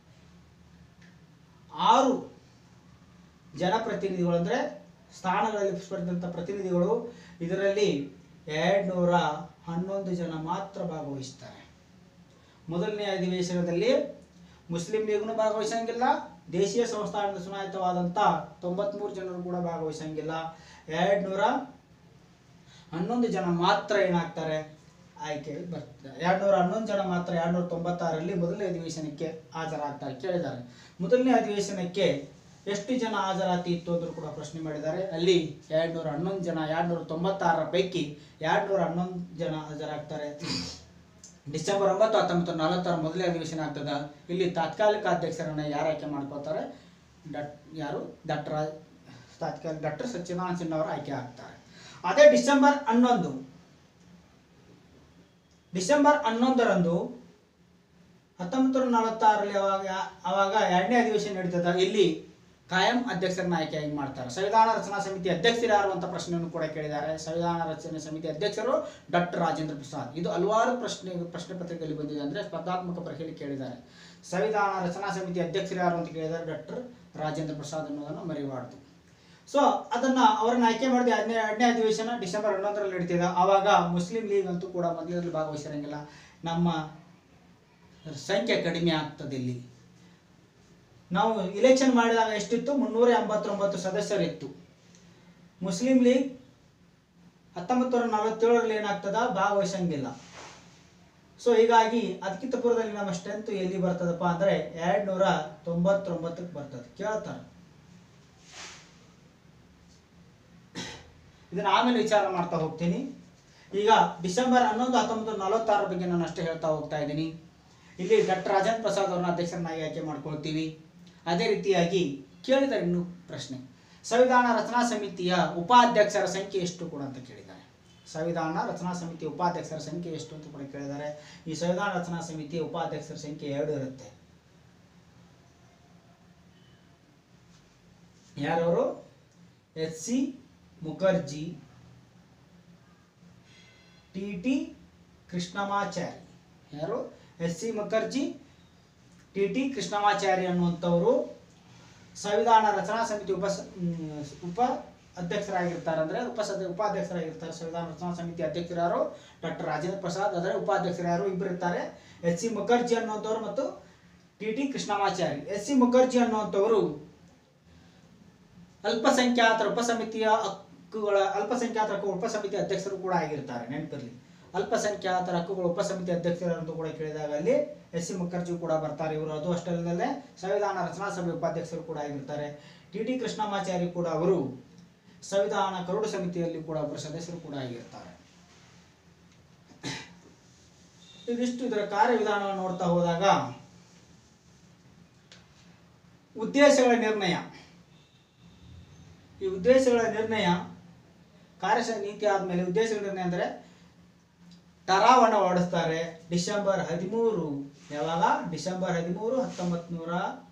ಆರು ಜನಪ್ರತಿನಿಧಿಗಳು ಅಂದರೆ ಸ್ಥಾನಗಳಲ್ಲಿ ಸ್ಪರ್ಧಿಸಿದಂಥ ಪ್ರತಿನಿಧಿಗಳು, ಇದರಲ್ಲಿ ಎರಡ್ನೂರ ಹನ್ನೊಂದು ಜನ ಮಾತ್ರ ಭಾಗವಹಿಸ್ತಾರೆ. ಮೊದಲನೇ ಅಧಿವೇಶನದಲ್ಲಿ ಮುಸ್ಲಿಂ ಲೀಗ್ನು ಭಾಗವಹಿಸಂಗಿಲ್ಲ, ದೇಶೀಯ ಸಂಸ್ಥಾನದ ಚುನಾಯಿತವಾದಂಥ ತೊಂಬತ್ಮೂರು ಜನರು ಕೂಡ ಭಾಗವಹಿಸಂಗಿಲ್ಲ. ಎರಡ್ನೂರ ಹನ್ನೊಂದು ಜನ ಮಾತ್ರ ಏನಾಗ್ತಾರೆ ಆಯ್ಕೆ ಬರ್ತಾರೆ. ಎರಡ್ನೂರ ಹನ್ನೊಂದು ಜನ ಮಾತ್ರ ಎರಡ್ನೂರ ತೊಂಬತ್ತಾರರಲ್ಲಿ ಮೊದಲನೇ ಅಧಿವೇಶನಕ್ಕೆ ಹಾಜರಾಗ್ತಾರೆ. ಕೇಳಿದ್ದಾರೆ ಮೊದಲನೇ ಅಧಿವೇಶನಕ್ಕೆ ಎಷ್ಟು ಜನ ಹಾಜರಾತಿ ಇತ್ತು ಅಂದ್ರೂ ಕೂಡ ಪ್ರಶ್ನೆ ಮಾಡಿದ್ದಾರೆ. ಅಲ್ಲಿ ಎರಡ್ನೂರ ಹನ್ನೊಂದು ಜನ, ಎರಡ್ನೂರ ತೊಂಬತ್ತಾರರ ಪೈಕಿ ಎರಡ್ನೂರ ಹನ್ನೊಂದು ಜನ ಹಾಜರಾಗ್ತಾರೆ. ಡಿಸೆಂಬರ್ ಒಂಬತ್ತು ಹತ್ತೊಂಬತ್ತು ನಲವತ್ತರ ಮೊದಲನೇ ಅಧಿವೇಶನ ಆಗ್ತದ. ಇಲ್ಲಿ ತಾತ್ಕಾಲಿಕ ಅಧ್ಯಕ್ಷರನ್ನ ಯಾರು ಆಯ್ಕೆ ಮಾಡ್ಕೋತಾರೆ? ಡಟ್ ಯಾರು ಡಾಕ್ಟರ್ ತಾತ್ಕಾಲಿಕ ಡಾಕ್ಟರ್ ಸಚ್ಚಿದಾನಂದ ಸಿನ್ಹಾ ಅವರು ಆಯ್ಕೆ ಆಗ್ತಾರೆ. ಅದೇ ಡಿಸೆಂಬರ್ ಹನ್ನೊಂದು ಡಿಸೆಂಬರ್ ಹನ್ನೊಂದರಂದು ಹತ್ತೊಂಬತ್ತು ನೂರ ನಲವತ್ತಾರರಲ್ಲಿ ಅವಾಗ ಅವಾಗ ಎರಡನೇ ಅಧಿವೇಶನ ನಡೀತದ. ಇಲ್ಲಿ ಕಾಯಂ ಅಧ್ಯಕ್ಷರನ್ನ ಆಯ್ಕೆ ಮಾಡ್ತಾರೆ. ಸಂವಿಧಾನ ರಚನಾ ಸಮಿತಿ ಅಧ್ಯಕ್ಷರು ಯಾರು ಅಂತ ಪ್ರಶ್ನೆಯನ್ನು ಕೂಡ ಕೇಳಿದ್ದಾರೆ. ಸಂವಿಧಾನ ರಚನೆ ಸಮಿತಿ ಅಧ್ಯಕ್ಷರು ಡಾಕ್ಟರ್ ರಾಜೇಂದ್ರ ಪ್ರಸಾದ್. ಇದು ಹಲವಾರು ಪ್ರಶ್ನೆ ಪ್ರಶ್ನೆ ಪತ್ರಿಕೆಯಲ್ಲಿ ಬಂದಿದೆ, ಅಂದರೆ ಸ್ಪರ್ಧಾತ್ಮಕ ಪರೀಕ್ಷೆಯಲ್ಲಿ ಕೇಳಿದ್ದಾರೆ. ಸಂವಿಧಾನ ರಚನಾ ಸಮಿತಿ ಅಧ್ಯಕ್ಷರು ಯಾರು ಅಂತ ಕೇಳಿದ್ದಾರೆ, ಡಾಕ್ಟರ್ ರಾಜೇಂದ್ರ ಪ್ರಸಾದ್ ಅನ್ನೋದನ್ನು ಮರಿಬಾರ್ದು. ಸೊ ಅದನ್ನ ಅವರನ್ನ ಆಯ್ಕೆ ಮಾಡಿದ ಎರಡನೇ ಎರಡನೇ ಅಧಿವೇಶನ ಡಿಸೆಂಬರ್ ಹನ್ನೊಂದರಲ್ಲಿ ನಡೀತಿದೆ. ಆವಾಗ ಮುಸ್ಲಿಂ ಲೀಗ್ ಅಂತೂ ಕೂಡ ಮೊದಲರಲ್ಲಿ ಭಾಗವಹಿಸಿರಂಗಿಲ್ಲ. ನಮ್ಮ ಸಂಖ್ಯೆ ಕಡಿಮೆ ಆಗ್ತದೆ. ಇಲ್ಲಿ ನಾವು ಇಲೆಕ್ಷನ್ ಮಾಡಿದಾಗ ಎಷ್ಟಿತ್ತು? ಮುನ್ನೂರ ಎಂಬತ್ತೊಂಬತ್ತು ಸದಸ್ಯರಿತ್ತು. ಮುಸ್ಲಿಂ ಲೀಗ್ ಹತ್ತೊಂಬತ್ತು ನೂರ ನಲವತ್ತೇಳರಲ್ಲಿ ಏನಾಗ್ತದ ಭಾಗವಹಿಸಂಗಿಲ್ಲ. ಸೊ ಹೀಗಾಗಿ ಅದಕ್ಕಿಂತ ಪೂರ್ವದಲ್ಲಿ ನಮ್ಮ ಸ್ಟ್ರೆಂತ್ ಎಲ್ಲಿ ಬರ್ತದಪ್ಪ ಅಂದ್ರೆ ಎರಡ್ ನೂರ ತೊಂಬತ್ತೊಂಬತ್ತಕ್ಕೆ ಬರ್ತದೆ. ಕೇಳ್ತಾರೆ ಇದನ್ನ ಆಮೇಲೆ ವಿಚಾರ ಮಾಡ್ತಾ ಹೋಗ್ತೀನಿ. ಈಗ ಡಿಸೆಂಬರ್ ಹನ್ನೊಂದು ಹತ್ತೊಂಬತ್ತು ನಲವತ್ತಾರರ ಬಗ್ಗೆ ನಾನು ಅಷ್ಟೇ ಹೇಳ್ತಾ ಹೋಗ್ತಾ ಇದ್ದೀನಿ. ಇಲ್ಲಿ ಡಾಕ್ಟರ್ ರಾಜೇಂದ್ರ ಪ್ರಸಾದ್ ಅವ್ರನ್ನ ಅಧ್ಯಕ್ಷರನ್ನಾಗಿ ಆಯ್ಕೆ ಮಾಡ್ಕೊಳ್ತೀವಿ. ಅದೇ ರೀತಿಯಾಗಿ ಕೇಳಿದ್ದಾರೆ ಇನ್ನು ಪ್ರಶ್ನೆ, ಸಂವಿಧಾನ ರಚನಾ ಸಮಿತಿಯ ಉಪಾಧ್ಯಕ್ಷರ ಸಂಖ್ಯೆ ಎಷ್ಟು ಕೂಡ ಅಂತ ಕೇಳಿದ್ದಾರೆ. ಸಂವಿಧಾನ ರಚನಾ ಸಮಿತಿಯ ಉಪಾಧ್ಯಕ್ಷರ ಸಂಖ್ಯೆ ಎಷ್ಟು ಅಂತ ಕೂಡ ಕೇಳಿದ್ದಾರೆ. ಈ ಸಂವಿಧಾನ ರಚನಾ ಸಮಿತಿಯ ಉಪಾಧ್ಯಕ್ಷರ ಸಂಖ್ಯೆ ಎರಡು ಇರುತ್ತೆ. ಯಾರವರು? H C Mukherjee, T T Krishnamachari. ಯಾರು? S C Mukherjee, T T Krishnamachari ಅನ್ನುವಂಥವರು ಸಂವಿಧಾನ ರಚನಾ ಸಮಿತಿ ಉಪ ಉಪ ಅಧ್ಯಕ್ಷರಾಗಿರ್ತಾರೆ. ಅಂದರೆ ಉಪ ಸದ ಉಪಾಧ್ಯಕ್ಷರಾಗಿರ್ತಾರೆ. ಸಂವಿಧಾನ ರಚನಾ ಸಮಿತಿ ಅಧ್ಯಕ್ಷರು ಯಾರು? ಡಾಕ್ಟರ್ ರಾಜೇಂದ್ರ ಪ್ರಸಾದ್. ಅದರ ಉಪಾಧ್ಯಕ್ಷರು ಯಾರು? ಇಬ್ಬರು ಇರ್ತಾರೆ, ಎಸ್ ಸಿ ಮುಖರ್ಜಿ ಅನ್ನುವಂಥವ್ರು ಮತ್ತು T T Krishnamachari. S C Mukherjee ಅನ್ನುವಂಥವರು ಅಲ್ಪಸಂಖ್ಯಾತರ ಉಪಸಮಿತಿಯ ಹಕ್ಕುಗಳ ಅಲ್ಪಸಂಖ್ಯಾತರ ಹಕ್ಕು ಉಪಸಮಿತಿ ಅಧ್ಯಕ್ಷರು ಕೂಡ ಆಗಿರ್ತಾರೆ. ನೆನಪಿರಲಿ, ಅಲ್ಪಸಂಖ್ಯಾತರ ಹಕ್ಕುಗಳ ಉಪಸಮಿತಿ ಅಧ್ಯಕ್ಷರು ಅಂತ ಕೂಡ ಕೇಳಿದಾಗ ಅಲ್ಲಿ ಎಸ್ ಸಿ ಮುಖರ್ಜಿ ಕೂಡ ಬರ್ತಾರೆ. ಇವರು ಅದು ಅಷ್ಟೇ ಅಲ್ಲದೆ ಸಂವಿಧಾನ ರಚನಾ ಸಭೆ ಉಪಾಧ್ಯಕ್ಷರು ಕೂಡ ಆಗಿರ್ತಾರೆ. ಟಿ ಟಿ ಕೃಷ್ಣಮಾಚಾರಿ ಕೂಡ ಅವರು ಸಂವಿಧಾನ ಕರಡು ಸಮಿತಿಯಲ್ಲಿ ಕೂಡ ಒಬ್ಬರು ಸದಸ್ಯರು ಕೂಡ ಆಗಿರ್ತಾರೆ. ಇದಿಷ್ಟು ಇದರ ಕಾರ್ಯವಿಧಾನವನ್ನು ನೋಡ್ತಾ ಹೋದಾಗ ಉದ್ದೇಶಗಳ ನಿರ್ಣಯ. ಈ ಉದ್ದೇಶಗಳ ನಿರ್ಣಯ ಕಾರ್ಯ ನೀತಿ ಆದಮೇಲೆ ಉದ್ದೇಶಗಳ ನಿರ್ಣಯ ಅಂದರೆ ಠರಾವನ್ನ ಹೊರಡಿಸ್ತಾರೆ. ಡಿಸೆಂಬರ್ ಹದಿಮೂರು ಯಾವಾಗ? ಡಿಸೆಂಬರ್ ಹದಿಮೂರು ಹತ್ತೊಂಬತ್ತು ನೂರ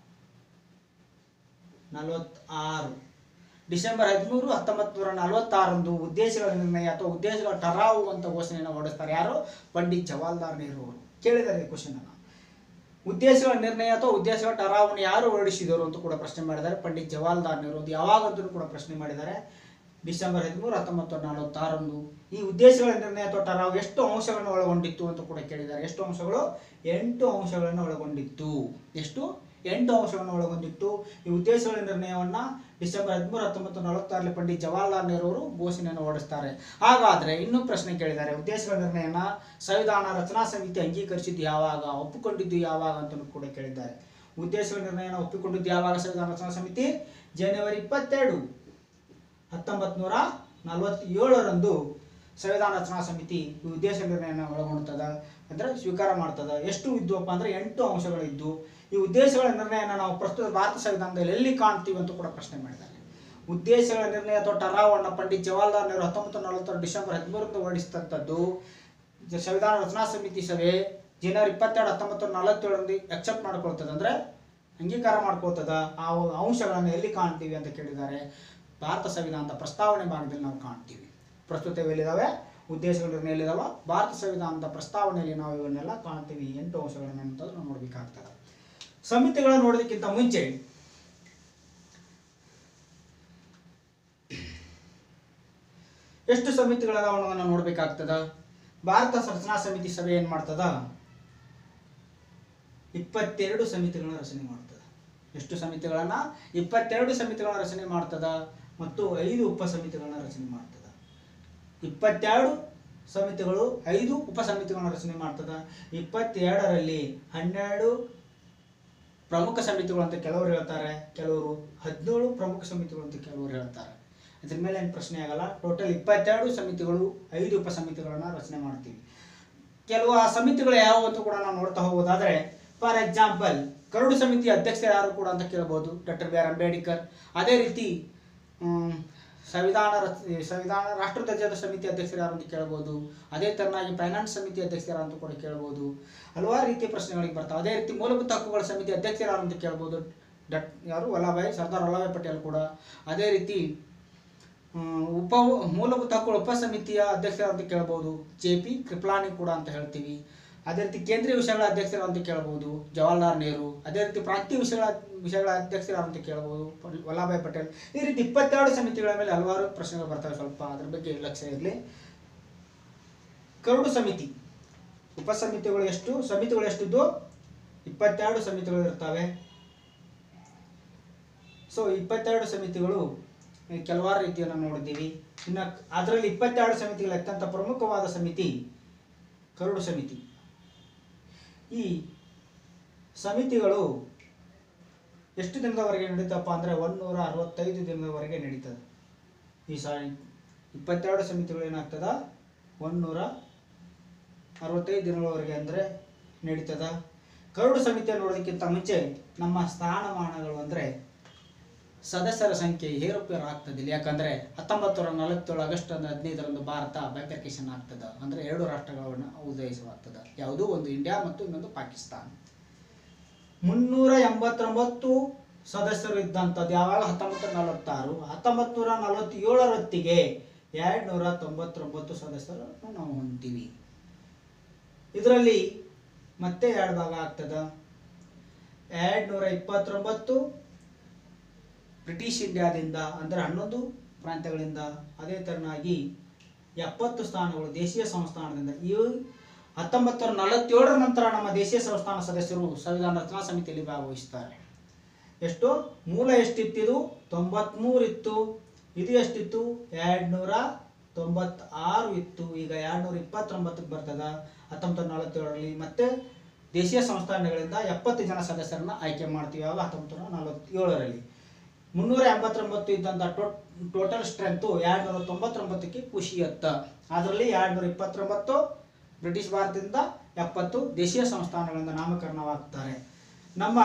ನಲವತ್ತಾರು ಡಿಸೆಂಬರ್ ಹದಿಮೂರು ಹತ್ತೊಂಬತ್ತು ನೂರ ನಲವತ್ತಾರಂದು ಉದ್ದೇಶಗಳ ನಿರ್ಣಯ ಅಥವಾ ಉದ್ದೇಶಗಳ ಠರಾವು ಅಂತ ಘೋಷಣೆಯನ್ನು ಹೊರಡಿಸ್ತಾರೆ. ಯಾರು? ಪಂಡಿತ್ ಜವಾಹರ್ಲಾಲ್ ನೆಹರು ಅವರು. ಕೇಳಿದ್ದಾರೆ ಈ ಕ್ವಶನ್ ಅನ್ನು. ಉದ್ದೇಶಗಳ ನಿರ್ಣಯ ಅಥವಾ ಉದ್ದೇಶಗಳ ಠರಾವನ್ನು ಯಾರು ಹೊರಡಿಸಿದರು ಅಂತ ಕೂಡ ಪ್ರಶ್ನೆ ಮಾಡಿದ್ದಾರೆ. ಪಂಡಿತ್ ಜವಾಹರ್ಲಾಲ್ ನೆಹರು ಅಂತ ಯಾವಾಗಂತೂ ಕೂಡ ಪ್ರಶ್ನೆ ಮಾಡಿದ್ದಾರೆ. ಡಿಸೆಂಬರ್ ಹದಿಮೂರು ಹತ್ತೊಂಬತ್ತು ನೂರ ನಲವತ್ತಾರಂದು. ಈ ಉದ್ದೇಶಗಳ ನಿರ್ಣಯ ಅಥವಾ ಠರಾವು ಎಷ್ಟು ಅಂಶಗಳನ್ನು ಒಳಗೊಂಡಿತ್ತು ಅಂತ ಕೂಡ ಕೇಳಿದ್ದಾರೆ. ಎಷ್ಟು ಅಂಶಗಳು? ಎಂಟು ಅಂಶಗಳನ್ನು ಒಳಗೊಂಡಿತ್ತು. ಎಷ್ಟು? ಎಂಟು ಅಂಶಗಳನ್ನು ಒಳಗೊಂಡಿತ್ತು. ಈ ಉದ್ದೇಶಗಳ ನಿರ್ಣಯವನ್ನ ಡಿಸೆಂಬರ್ ಹದಿಮೂರು ಹತ್ತೊಂಬತ್ತು ನಲವತ್ತಾರಲ್ಲಿ ಪಂಡಿತ್ ಜವಾಹರ್ಲಾಲ್ ನೆಹರು ಅವರು ಘೋಷಣೆಯನ್ನು ಹೊರಡಿಸ್ತಾರೆ. ಹಾಗಾದ್ರೆ ಇನ್ನೂ ಪ್ರಶ್ನೆ ಕೇಳಿದ್ದಾರೆ, ಉದ್ದೇಶಗಳ ನಿರ್ಣಯನ ಸಂವಿಧಾನ ರಚನಾ ಸಮಿತಿ ಅಂಗೀಕರಿಸಿದ್ದು ಯಾವಾಗ, ಒಪ್ಪಿಕೊಂಡಿದ್ದು ಯಾವಾಗ ಅಂತ ಕೂಡ ಕೇಳಿದ್ದಾರೆ. ಉದ್ದೇಶಗಳ ನಿರ್ಣಯನ ಒಪ್ಪಿಕೊಂಡಿದ್ದು ಯಾವಾಗ ಸಂವಿಧಾನ ರಚನಾ ಸಮಿತಿ? ಜನವರಿ ಇಪ್ಪತ್ತೆರಡು ಹತ್ತೊಂಬತ್ತು ನೂರ ನಲವತ್ತೇಳರಂದು ಸಂವಿಧಾನ ರಚನಾ ಸಮಿತಿ ಈ ಉದ್ದೇಶ ನಿರ್ಣಯನ ಒಳಗೊಂಡದ ಅಂದ್ರೆ ಸ್ವೀಕಾರ ಮಾಡ್ತದ. ಎಷ್ಟು ಇದ್ವಪ್ಪ ಅಂದ್ರೆ ಎಂಟು ಅಂಶಗಳಿದ್ದು. ಈ ಉದ್ದೇಶಗಳ ನಿರ್ಣಯನ ನಾವು ಪ್ರಸ್ತುತ ಭಾರತ ಸಂವಿಧಾನದಲ್ಲಿ ಎಲ್ಲಿ ಕಾಣ್ತೀವಿ ಅಂತ ಕೂಡ ಪ್ರಶ್ನೆ ಮಾಡಿದ್ದಾರೆ. ಉದ್ದೇಶಗಳ ನಿರ್ಣಯ ಅಥವಾ ಠರಾವನ್ನ ಪಂಡಿತ್ ಜವಾಹರ್ಲಾಲ್ ನೆಹರು ಹತ್ತೊಂಬತ್ತು ನಲವತ್ತರ ಡಿಸೆಂಬರ್ ಹದಿಮೂರರಿಂದ ಹೊರಡಿಸಿದಂಥದ್ದು. ಸಂವಿಧಾನ ರಚನಾ ಸಮಿತಿ ಸಭೆ ಜನವರಿ ಇಪ್ಪತ್ತೆರಡು ಹತ್ತೊಂಬತ್ತು ನಲವತ್ತೇಳರಂದು ಎಕ್ಸೆಪ್ಟ್ ಮಾಡ್ಕೊಳ್ತದೆ, ಅಂದ್ರೆ ಅಂಗೀಕಾರ ಮಾಡ್ಕೊಳ್ತದ. ಆ ಅಂಶಗಳನ್ನು ಎಲ್ಲಿ ಕಾಣ್ತೀವಿ ಅಂತ ಕೇಳಿದ್ದಾರೆ. ಭಾರತ ಸಂವಿಧಾನದ ಪ್ರಸ್ತಾವನೆ ಭಾಗದಲ್ಲಿ ನಾವು ಕಾಣ್ತೀವಿ. ಪ್ರಸ್ತುತ ಎಲ್ಲಿದ್ದಾವೆ? ಉದ್ದೇಶಗಳು ನಿರ್ಣಯಲ್ಲಿದಾವ. ಭಾರತ ಸಂವಿಧಾನದ ಪ್ರಸ್ತಾವನೆಯಲ್ಲಿ ನಾವು ಇವನ್ನೆಲ್ಲ ಕಾಣ್ತೀವಿ. ಎಂಟು ಅಂಶಗಳನ್ನು ಅಂತಂದ್ರೆ ನಾವು ನೋಡ್ಬೇಕಾಗ್ತದೆ. ಸಮಿತಿಗಳನ್ನು ನೋಡೋದಕ್ಕಿಂತ ಮುಂಚೆ ಎಷ್ಟು ಸಮಿತಿಗಳದಾವ ಅನ್ನೋದನ್ನ ನೋಡ್ಬೇಕಾಗ್ತದ. ಭಾರತ ರಚನಾ ಸಮಿತಿ ಸಭೆ ಏನ್ ಮಾಡ್ತದ, ಇಪ್ಪತ್ತೆರಡು ಸಮಿತಿಗಳನ್ನ ರಚನೆ ಮಾಡ್ತದ. ಎಷ್ಟು ಸಮಿತಿಗಳನ್ನ, ಇಪ್ಪತ್ತೆರಡು ಸಮಿತಿಗಳನ್ನ ರಚನೆ ಮಾಡ್ತದ ಮತ್ತು ಐದು ಉಪ ಸಮಿತಿಗಳನ್ನ ರಚನೆ ಮಾಡ್ತದ. ಇಪ್ಪತ್ತೆರಡು ಸಮಿತಿಗಳು ಐದು ಉಪ ಸಮಿತಿಗಳನ್ನ ರಚನೆ ಮಾಡ್ತದ. ಇಪ್ಪತ್ತೆರಡರಲ್ಲಿ ಹನ್ನೆರಡು ಪ್ರಮುಖ ಸಮಿತಿಗಳು ಅಂತ ಕೆಲವರು ಹೇಳ್ತಾರೆ, ಕೆಲವರು ಹದಿನೇಳು ಪ್ರಮುಖ ಸಮಿತಿಗಳು ಅಂತ ಕೆಲವರು ಹೇಳ್ತಾರೆ. ಇದ್ರ ಮೇಲೆ ಏನು ಪ್ರಶ್ನೆ ಆಗಲ್ಲ. ಟೋಟಲ್ ಇಪ್ಪತ್ತೆರಡು ಸಮಿತಿಗಳು, ಐದು ಉಪ ಸಮಿತಿಗಳನ್ನ ರಚನೆ ಮಾಡ್ತೀವಿ. ಕೆಲವು ಆ ಸಮಿತಿಗಳು ಯಾವುವು ಅಂತ ಕೂಡ ನಾವು ನೋಡ್ತಾ ಹೋಗೋದಾದ್ರೆ, ಫಾರ್ ಎಕ್ಸಾಂಪಲ್ ಕರಡು ಸಮಿತಿ ಅಧ್ಯಕ್ಷರು ಯಾರು ಕೂಡ ಅಂತ ಕೇಳ್ಬೋದು, ಡಾಕ್ಟರ್ ಬಿ ಆರ್ ಅಂಬೇಡ್ಕರ್. ಅದೇ ರೀತಿ ಸಂವಿಧಾನ ರಚ ಸಂವಿಧಾನ ರಾಷ್ಟ್ರಧ್ವಜದ ಸಮಿತಿ ಅಧ್ಯಕ್ಷರು ಯಾರು ಅಂತ ಕೇಳ್ಬೋದು. ಅದೇ ತರನಾಗಿ ಫೈನಾನ್ಸ್ ಸಮಿತಿ ಅಧ್ಯಕ್ಷರು ಯಾರು ಅಂತ ಕೂಡ ಕೇಳ್ಬೋದು. ಹಲವಾರು ರೀತಿಯ ಪ್ರಶ್ನೆಗಳಿಗೆ ಬರ್ತಾವೆ. ಅದೇ ರೀತಿ ಮೂಲಭೂತ ಹಕ್ಕುಗಳ ಸಮಿತಿ ಅಧ್ಯಕ್ಷರು ಯಾರು ಅಂತ ಕೇಳ್ಬೋದು, ಡಾಕ್ ಯಾರು ವಲ್ಲಭಾಯ್ ಸರ್ದಾರ್ ವಲ್ಲಭಾಯ್ ಪಟೇಲ್ ಕೂಡ. ಅದೇ ರೀತಿ ಉಪ ಮೂಲಭೂತ ಹಕ್ಕುಗಳ ಉಪ ಸಮಿತಿಯ ಅಧ್ಯಕ್ಷರು ಅಂತ ಕೇಳ್ಬೋದು, ಜೆ ಪಿ ಕೃಪಲಾನಿ ಕೂಡ ಅಂತ ಹೇಳ್ತೀವಿ. ಅದೇ ರೀತಿ ಕೇಂದ್ರೀಯ ವಿಷಯಗಳ ಅಧ್ಯಕ್ಷರು ಅಂತ ಕೇಳ್ಬೋದು, ಜವಾಹರ್ಲಾಲ್ ನೆಹರು. ಅದೇ ರೀತಿ ಪ್ರಾಂತೀಯ ವಿಷಯಗಳ ವಿಷಯಗಳ ಅಧ್ಯಕ್ಷರು ಅಂತ ಕೇಳ್ಬೋದು, ವಲ್ಲಭಾಯ್ ಪಟೇಲ್. ಈ ರೀತಿ ಇಪ್ಪತ್ತೆರಡು ಸಮಿತಿಗಳ ಮೇಲೆ ಹಲವಾರು ಪ್ರಶ್ನೆಗಳು ಬರ್ತವೆ. ಸ್ವಲ್ಪ ಅದ್ರ ಬಗ್ಗೆ ಲಕ್ಷ್ಯ ಇರಲಿ. ಕರಡು ಸಮಿತಿ ಉಪ ಸಮಿತಿಗಳು ಎಷ್ಟು, ಸಮಿತಿಗಳು ಎಷ್ಟಿದ್ದು, ಇಪ್ಪತ್ತೆರಡು ಸಮಿತಿಗಳು ಇರ್ತವೆ. ಸೊ ಇಪ್ಪತ್ತೆರಡು ಸಮಿತಿಗಳು ಕೆಲವಾರು ರೀತಿಯನ್ನು ನೋಡಿದ್ದೀವಿ. ಇನ್ನು ಅದರಲ್ಲಿ ಇಪ್ಪತ್ತೆರಡು ಸಮಿತಿಗಳ ಅತ್ಯಂತ ಪ್ರಮುಖವಾದ ಸಮಿತಿ ಕರಡು ಸಮಿತಿ. ಈ ಸಮಿತಿಗಳು ಎಷ್ಟು ದಿನದವರೆಗೆ ನಡೀತಪ್ಪ ಅಂದರೆ ಒಂದೂರ ಅರವತ್ತೈದು ದಿನದವರೆಗೆ ನಡೀತದೆ. ಈ ಸ ಇಪ್ಪತ್ತೆರಡು ಸಮಿತಿಗಳು ಏನಾಗ್ತದ, ಒಂದೂರ ಅರವತ್ತೈದು ದಿನಗಳವರೆಗೆ ಅಂದರೆ ನಡೀತದ. ಕರಡು ಸಮಿತಿಯನ್ನು ನೋಡೋದಕ್ಕಿಂತ ಮುಂಚೆ ನಮ್ಮ ಸ್ಥಾನಮಾನಗಳು ಅಂದರೆ ಸದಸ್ಯರ ಸಂಖ್ಯೆ ಏರುಪೇರು ಆಗ್ತದಿಲ್ಲ. ಯಾಕಂದರೆ ಹತ್ತೊಂಬತ್ತು ನೂರ ನಲವತ್ತೇಳು ಆಗಸ್ಟ್ ಹದಿನೈದರಂದು ಭಾರತ ಬೈಫರ್ಕೇಶನ್ ಆಗ್ತದೆ. ಅಂದರೆ ಎರಡು ರಾಷ್ಟ್ರಗಳನ್ನು ಉದಯಿಸುವಾಗ್ತದೆ. ಯಾವುದು, ಒಂದು ಇಂಡಿಯಾ ಮತ್ತು ಇನ್ನೊಂದು ಪಾಕಿಸ್ತಾನ. ಮುನ್ನೂರ ಎಂಬತ್ತೊಂಬತ್ತು ಸದಸ್ಯರು ಇದ್ದಂಥದ್ದು ಯಾವಾಗ, ಹತ್ತೊಂಬತ್ತು ನೂರ ನಲವತ್ತಾರು. ಹತ್ತೊಂಬತ್ತು ನೂರ ನಲವತ್ತೇಳರ ಹೊತ್ತಿಗೆ ಎರಡು ನೂರ ತೊಂಬತ್ತೊಂಬತ್ತು ಸದಸ್ಯರನ್ನು ನಾವು ಹೊಂದ್ತೀವಿ. ಇದರಲ್ಲಿ ಮತ್ತೆ ಎರಡು ಭಾಗ ಆಗ್ತದೆ. ಎರಡು ನೂರ ಇಪ್ಪತ್ತೊಂಬತ್ತು ಬ್ರಿಟಿಷ್ ಇಂಡಿಯಾದಿಂದ ಅಂದರೆ ಹನ್ನೊಂದು ಪ್ರಾಂತ್ಯಗಳಿಂದ, ಅದೇ ತರನಾಗಿ ಎಪ್ಪತ್ತು ಸ್ಥಾನಗಳು ದೇಶೀಯ ಸಂಸ್ಥಾನದಿಂದ. ಈ ಹತ್ತೊಂಬತ್ತು ನೂರ ನಲವತ್ತೇಳರ ನಂತರ ನಮ್ಮ ದೇಶೀಯ ಸಂಸ್ಥಾನ ಸದಸ್ಯರು ಸಂವಿಧಾನ ರಚನಾ ಸಮಿತಿಯಲ್ಲಿ ಭಾಗವಹಿಸ್ತಾರೆ. ಎಷ್ಟು, ಮೂಲ ಎಷ್ಟಿತ್ತು, ತೊಂಬತ್ಮೂರು ಇತ್ತು. ಇದು ಎಷ್ಟಿತ್ತು, ಎರಡು ನೂರ ತೊಂಬತ್ತಾರು ಇತ್ತು. ಈಗ ಎರಡು ನೂರ ಇಪ್ಪತ್ತೊಂಬತ್ತಕ್ಕೆ ಬರ್ತದ ಹತ್ತೊಂಬತ್ತು ನೂರ ನಲವತ್ತೇಳರಲ್ಲಿ. ಮತ್ತೆ ದೇಶೀಯ ಸಂಸ್ಥಾನಗಳಿಂದ ಎಪ್ಪತ್ತು ಜನ ಸದಸ್ಯರನ್ನ ಆಯ್ಕೆ ಮಾಡ್ತೀವಿ. ಯಾವಾಗ, ಹತ್ತೊಂಬತ್ತು ನೂರ ನಲವತ್ತೇಳರಲ್ಲಿ. ಮುನ್ನೂರ ಎಂಬತ್ತೊಂಬತ್ತು ಇದ್ದಂಥ ಟೋ ಟೋಟಲ್ ಸ್ಟ್ರೆಂತು ಎರಡು ನೂರ ತೊಂಬತ್ತೊಂಬತ್ತಕ್ಕೆ ಕುಸಿಯತ್ತ. ಅದರಲ್ಲಿ ಎರಡು ನೂರ ಇಪ್ಪತ್ತೊಂಬತ್ತು ಬ್ರಿಟಿಷ್ ಭಾರತದಿಂದ, ಎಪ್ಪತ್ತು ದೇಶೀಯ ಸಂಸ್ಥಾನಗಳಿಂದ ನಾಮಕರಣವಾಗ್ತಾರೆ. ನಮ್ಮ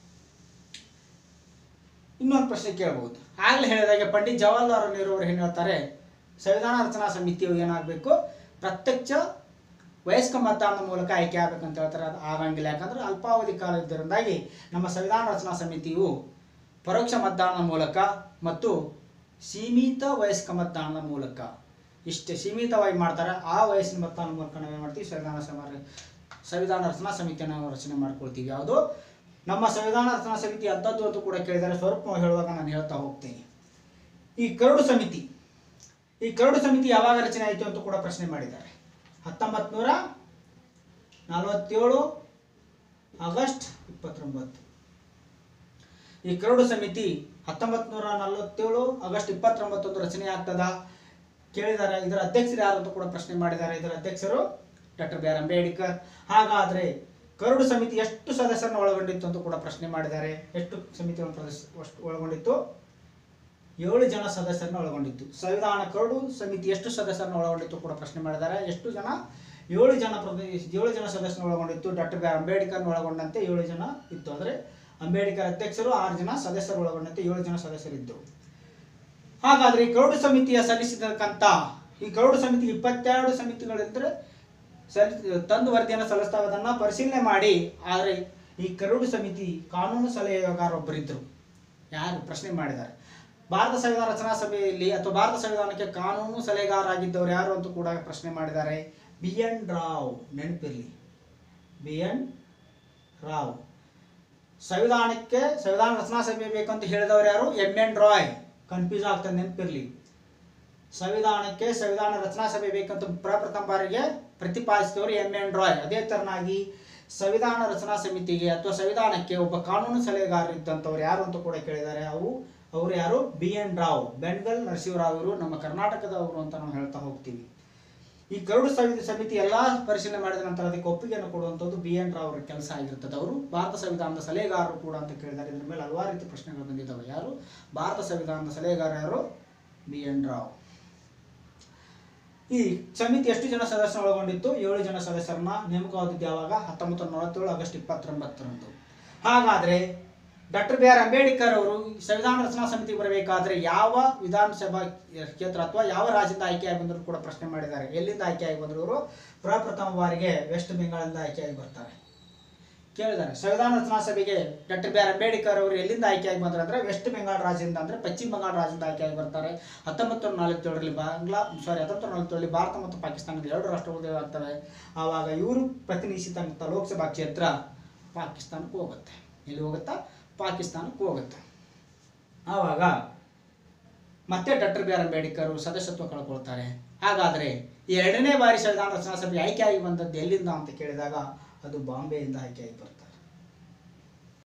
ಇನ್ನೊಂದು ಪ್ರಶ್ನೆ ಕೇಳಬಹುದು. ಆಗಲೇ ಹೇಳಿದಾಗೆ ಪಂಡಿತ್ ಜವಾಹರ್ಲಾಲ್ ನೆಹರು ಅವರು ಏನು ಹೇಳ್ತಾರೆ, ಸಂವಿಧಾನ ರಚನಾ ಸಮಿತಿಯು ಏನಾಗಬೇಕು, ಪ್ರತ್ಯಕ್ಷ ವಯಸ್ಕ ಮತದಾನದ ಮೂಲಕ ಆಯ್ಕೆ ಆಗಬೇಕಂತ ಹೇಳ್ತಾರೆ. ಅದು ಆಗಂಗಿಲ್ಲ. ಯಾಕಂದ್ರೆ ಅಲ್ಪಾವಧಿ ಕಾಲ ಇದ್ದರಿಂದಾಗಿ ನಮ್ಮ ಸಂವಿಧಾನ ರಚನಾ ಸಮಿತಿಯು ಪರೋಕ್ಷ ಮತದಾನದ ಮೂಲಕ ಮತ್ತು ಸೀಮಿತ ವಯಸ್ಕ ಮತದಾನದ ಮೂಲಕ ಇಷ್ಟೇ ಸೀಮಿತವಾಗಿ ಮಾಡ್ತಾರೆ. ಆ ವಯಸ್ಸಿನ ಮತದಾನದ ಮೂಲಕ ನಾವೇನು ಮಾಡ್ತೀವಿ, ಸಂವಿಧಾನ ಸಮ ಸಂವಿಧಾನ ರಚನಾ ಸಮಿತಿಯನ್ನು ನಾವು ರಚನೆ ಮಾಡ್ಕೊಳ್ತೀವಿ. ಯಾವುದು, ನಮ್ಮ ಸಂವಿಧಾನ ರಚನಾ ಸಮಿತಿ ಅಂಥದ್ದು ಅಂತ ಕೂಡ ಕೇಳಿದರೆ ಸ್ವಲ್ಪ ಹೇಳುವಾಗ ನಾನು ಹೇಳ್ತಾ ಹೋಗ್ತೀನಿ. ಈ ಕರಡು ಸಮಿತಿ ಈ ಕರಡು ಸಮಿತಿ ಯಾವಾಗ ರಚನೆ ಆಯಿತು ಅಂತ ಕೂಡ ಪ್ರಶ್ನೆ ಮಾಡಿದ್ದಾರೆ. ಹತ್ತೊಂಬತ್ತು ನೂರ ನಲವತ್ತೇಳು ಆಗಸ್ಟ್ ಇಪ್ಪತ್ತೊಂಬತ್ತು. ಈ ಕರಡು ಸಮಿತಿ ಹತ್ತೊಂಬತ್ತು ನೂರ ನಲವತ್ತೇಳು ಆಗಸ್ಟ್ ಇಪ್ಪತ್ತೊಂಬತ್ತೊಂದು ರಚನೆ ಆಗ್ತದ ಕೇಳಿದ್ದಾರೆ. ಇದರ ಅಧ್ಯಕ್ಷರು ಯಾರು ಅಂತ ಕೂಡ ಪ್ರಶ್ನೆ ಮಾಡಿದ್ದಾರೆ. ಇದರ ಅಧ್ಯಕ್ಷರು ಡಾಕ್ಟರ್ ಬಿ ಆರ್ ಅಂಬೇಡ್ಕರ್. ಹಾಗಾದರೆ ಕರಡು ಸಮಿತಿ ಎಷ್ಟು ಸದಸ್ಯರನ್ನು ಒಳಗೊಂಡಿತ್ತು ಅಂತ ಕೂಡ ಪ್ರಶ್ನೆ ಮಾಡಿದ್ದಾರೆ. ಎಷ್ಟು ಸಮಿತಿಗಳನ್ನು ಪ್ರದೇಶ ಒಳಗೊಂಡಿತ್ತು, ಏಳು ಜನ ಸದಸ್ಯರನ್ನು ಒಳಗೊಂಡಿತ್ತು. ಸಂವಿಧಾನ ಕರಡು ಸಮಿತಿ ಎಷ್ಟು ಸದಸ್ಯರನ್ನು ಒಳಗೊಂಡಿತ್ತು ಕೂಡ ಪ್ರಶ್ನೆ ಮಾಡಿದ್ದಾರೆ. ಎಷ್ಟು ಜನ, ಏಳು ಜನ ಪ್ರದೇಶ ಏಳು ಜನ ಸದಸ್ಯರನ್ನು ಒಳಗೊಂಡಿತ್ತು. ಡಾಕ್ಟರ್ ಬಿ ಆರ್ ಅಂಬೇಡ್ಕರ್ ಒಳಗೊಂಡಂತೆ ಏಳು ಜನ ಇತ್ತು. ಅಂದರೆ ಅಂಬೇಡ್ಕರ್ ಅಧ್ಯಕ್ಷರು, ಆರು ಜನ ಸದಸ್ಯರು ಒಳಗೊಂಡಂತೆ ಏಳು ಜನ ಸದಸ್ಯರಿದ್ದರು. ಹಾಗಾದ್ರೆ ಈ ಕರಡು ಸಮಿತಿಯ ಸಲ್ಲಿಸಿದಕ್ಕಂತ ಈ ಕರಡು ಸಮಿತಿ ಇಪ್ಪತ್ತೆರಡು ಸಮಿತಿಗಳಿದ್ರೆ ಸಲ್ಲಿ ತಂದು ವರದಿಯನ್ನು ಸಲ್ಲಿಸ್ತಾವೆ. ಅದನ್ನು ಪರಿಶೀಲನೆ ಮಾಡಿ, ಆದರೆ ಈ ಕರಡು ಸಮಿತಿ ಕಾನೂನು ಸಲಹೆಗಾರೊಬ್ಬರಿದ್ದರು. ಯಾರು ಪ್ರಶ್ನೆ ಮಾಡಿದ್ದಾರೆ, ಭಾರತ ಸಂವಿಧಾನ ರಚನಾ ಸಭೆಯಲ್ಲಿ ಅಥವಾ ಭಾರತ ಸಂವಿಧಾನಕ್ಕೆ ಕಾನೂನು ಸಲಹೆಗಾರರಾಗಿದ್ದವರು ಯಾರು ಅಂತ ಕೂಡ ಪ್ರಶ್ನೆ ಮಾಡಿದ್ದಾರೆ. ಬಿ ಎನ್ ರಾವ್, ನೆನಪಿರಲಿ, ಬಿ ಎನ್ ರಾವ್. ಸಂವಿಧಾನಕ್ಕೆ ಸಂವಿಧಾನ ರಚನಾ ಸಭೆ ಬೇಕಂತ ಹೇಳಿದವರು ಯಾರು? M N Roy. ಕನ್ಫ್ಯೂಸ್ ಆಗ್ತದೆ, ನೆನಪಿರಲಿ. ಸಂವಿಧಾನಕ್ಕೆ ಸಂವಿಧಾನ ರಚನಾ ಸಭೆ ಬೇಕಂತ ಪ್ರಪ್ರಥಮ ಬಾರಿಗೆ ಪ್ರತಿಪಾದಿಸಿದವರು ಎಂ ಎನ್ ರಾಯ್. ಅದೇ ತರನಾಗಿ ಸಂವಿಧಾನ ರಚನಾ ಸಮಿತಿಗೆ ಅಥವಾ ಸಂವಿಧಾನಕ್ಕೆ ಒಬ್ಬ ಕಾನೂನು ಸಲಹೆಗಾರರು ಇದ್ದಂಥವ್ರು ಯಾರು ಅಂತ ಕೂಡ ಕೇಳಿದ್ದಾರೆ. ಅವು ಅವರು ಯಾರು? B N Rao. ಬೆನ್ಗಲ್ ನರಸಿಂಹರಾವ್ ಇವರು ನಮ್ಮ ಕರ್ನಾಟಕದವರು ಅಂತ ನಾವು ಹೇಳ್ತಾ ಹೋಗ್ತೀವಿ. ಈ ಗರುಡ ಸಮಿತಿ ಎಲ್ಲ ಪರಿಶೀಲನೆ ಮಾಡಿದ ನಂತರ ಅದಕ್ಕೆ ಒಪ್ಪಿಗೆಯನ್ನು ಕೊಡುವಂಥದ್ದು ಬಿ ಎನ್ ರಾವ್ ಅವರ ಕೆಲಸ ಆಗಿರ್ತದೆ. ಅವರು ಭಾರತ ಸಂವಿಧಾನದ ಸಲಹೆಗಾರರು ಕೂಡ ಅಂತ ಕೇಳಿದ್ದಾರೆ. ಇದ್ರ ಮೇಲೆ ಹಲವಾರು ರೀತಿ ಪ್ರಶ್ನೆಗಳು ಬಂದಿದ್ದಾವೆ. ಯಾರು? ಭಾರತ ಸಂವಿಧಾನದ ಸಲಹೆಗಾರ ಯಾರು? B N Rau. ಈ ಸಮಿತಿ ಎಷ್ಟು ಜನ ಸದಸ್ಯರನ್ನು ಒಳಗೊಂಡಿತ್ತು? ಏಳು ಜನ ಸದಸ್ಯರನ್ನ ನೇಮಕವಾದದ್ದು ಯಾವಾಗ? ಹತ್ತೊಂಬತ್ತು ನೂರ ನಲವತ್ತೇಳು ಆಗಸ್ಟ್ ಇಪ್ಪತ್ತೊಂಬತ್ತರಂದು. ಹಾಗಾದ್ರೆ ಡಾಕ್ಟರ್ ಬಿ ಆರ್ ಅಂಬೇಡ್ಕರ್ ಅವರು ಸಂವಿಧಾನ ರಚನಾ ಸಮಿತಿಗೆ ಬರಬೇಕಾದ್ರೆ ಯಾವ ವಿಧಾನಸಭಾ ಕ್ಷೇತ್ರ ಅಥವಾ ಯಾವ ರಾಜ್ಯದಿಂದ ಆಯ್ಕೆಯಾಗಿ ಬಂದರೂ ಕೂಡ ಪ್ರಶ್ನೆ ಮಾಡಿದ್ದಾರೆ. ಎಲ್ಲಿಂದ ಆಯ್ಕೆಯಾಗಿ ಬಂದರು? ಅವರು ಪ್ರಪ್ರಥಮ ಬಾರಿಗೆ ವೆಸ್ಟ್ ಬೆಂಗಾಲಿಂದ ಆಯ್ಕೆಯಾಗಿ ಬರ್ತಾರೆ. ಕೇಳಿದ್ದಾರೆ ಸಂವಿಧಾನ ರಚನಾ ಸಭೆಗೆ ಡಾಕ್ಟರ್ ಬಿ ಆರ್ ಅಂಬೇಡ್ಕರ್ ಅವರು ಎಲ್ಲಿಂದ ಆಯ್ಕೆಯಾಗಿ ಬಂದ್ರೆ ಅಂದ್ರೆ ವೆಸ್ಟ್ ಬೆಂಗಾಲ್ ರಾಜ್ಯದಿಂದ, ಅಂದ್ರೆ ಪಶ್ಚಿಮ ಬಂಗಾಳ ರಾಜ್ಯದಿಂದ ಆಯ್ಕೆಯಾಗಿ ಬರ್ತಾರೆ. ಹತ್ತೊಂಬತ್ತು ನೂರ ನಲವತ್ತೇಳರಲ್ಲಿ ಬಾಂಗ್ಲಾ ಸಾರಿ ಹತ್ತೊಂಬತ್ತು ನೂರ ನಲವತ್ತೇಳರಲ್ಲಿ ಭಾರತ ಮತ್ತು ಪಾಕಿಸ್ತಾನದ ಎರಡು ರಾಷ್ಟ್ರಗಳು ಆಗ್ತವೆ. ಆವಾಗ ಇವರು ಪ್ರತಿನಿಧಿಸಿದಂಥ ಲೋಕಸಭಾ ಕ್ಷೇತ್ರ ಪಾಕಿಸ್ತಾನಕ್ಕೆ ಹೋಗುತ್ತೆ. ಎಲ್ಲಿ ಹೋಗುತ್ತಾ? ಪಾಕಿಸ್ತಾನಕ್ಕೆ ಹೋಗುತ್ತೆ. ಆವಾಗ ಮತ್ತೆ ಡಾಕ್ಟರ್ ಬಿ ಆರ್ ಅಂಬೇಡ್ಕರ್ ಸದಸ್ಯತ್ವ ಕಳ್ಕೊಳ್ತಾರೆ. ಹಾಗಾದ್ರೆ ಎರಡನೇ ಬಾರಿ ಸಂವಿಧಾನ ರಚನಾ ಸಭೆ ಆಯ್ಕೆಯಾಗಿ ಬಂದದ್ದು ಎಲ್ಲಿಂದ ಅಂತ ಕೇಳಿದಾಗ ಅದು ಬಾಂಬೆಯಿಂದ ಆಯ್ಕೆಯಾಗಿ ಬರ್ತಾರೆ.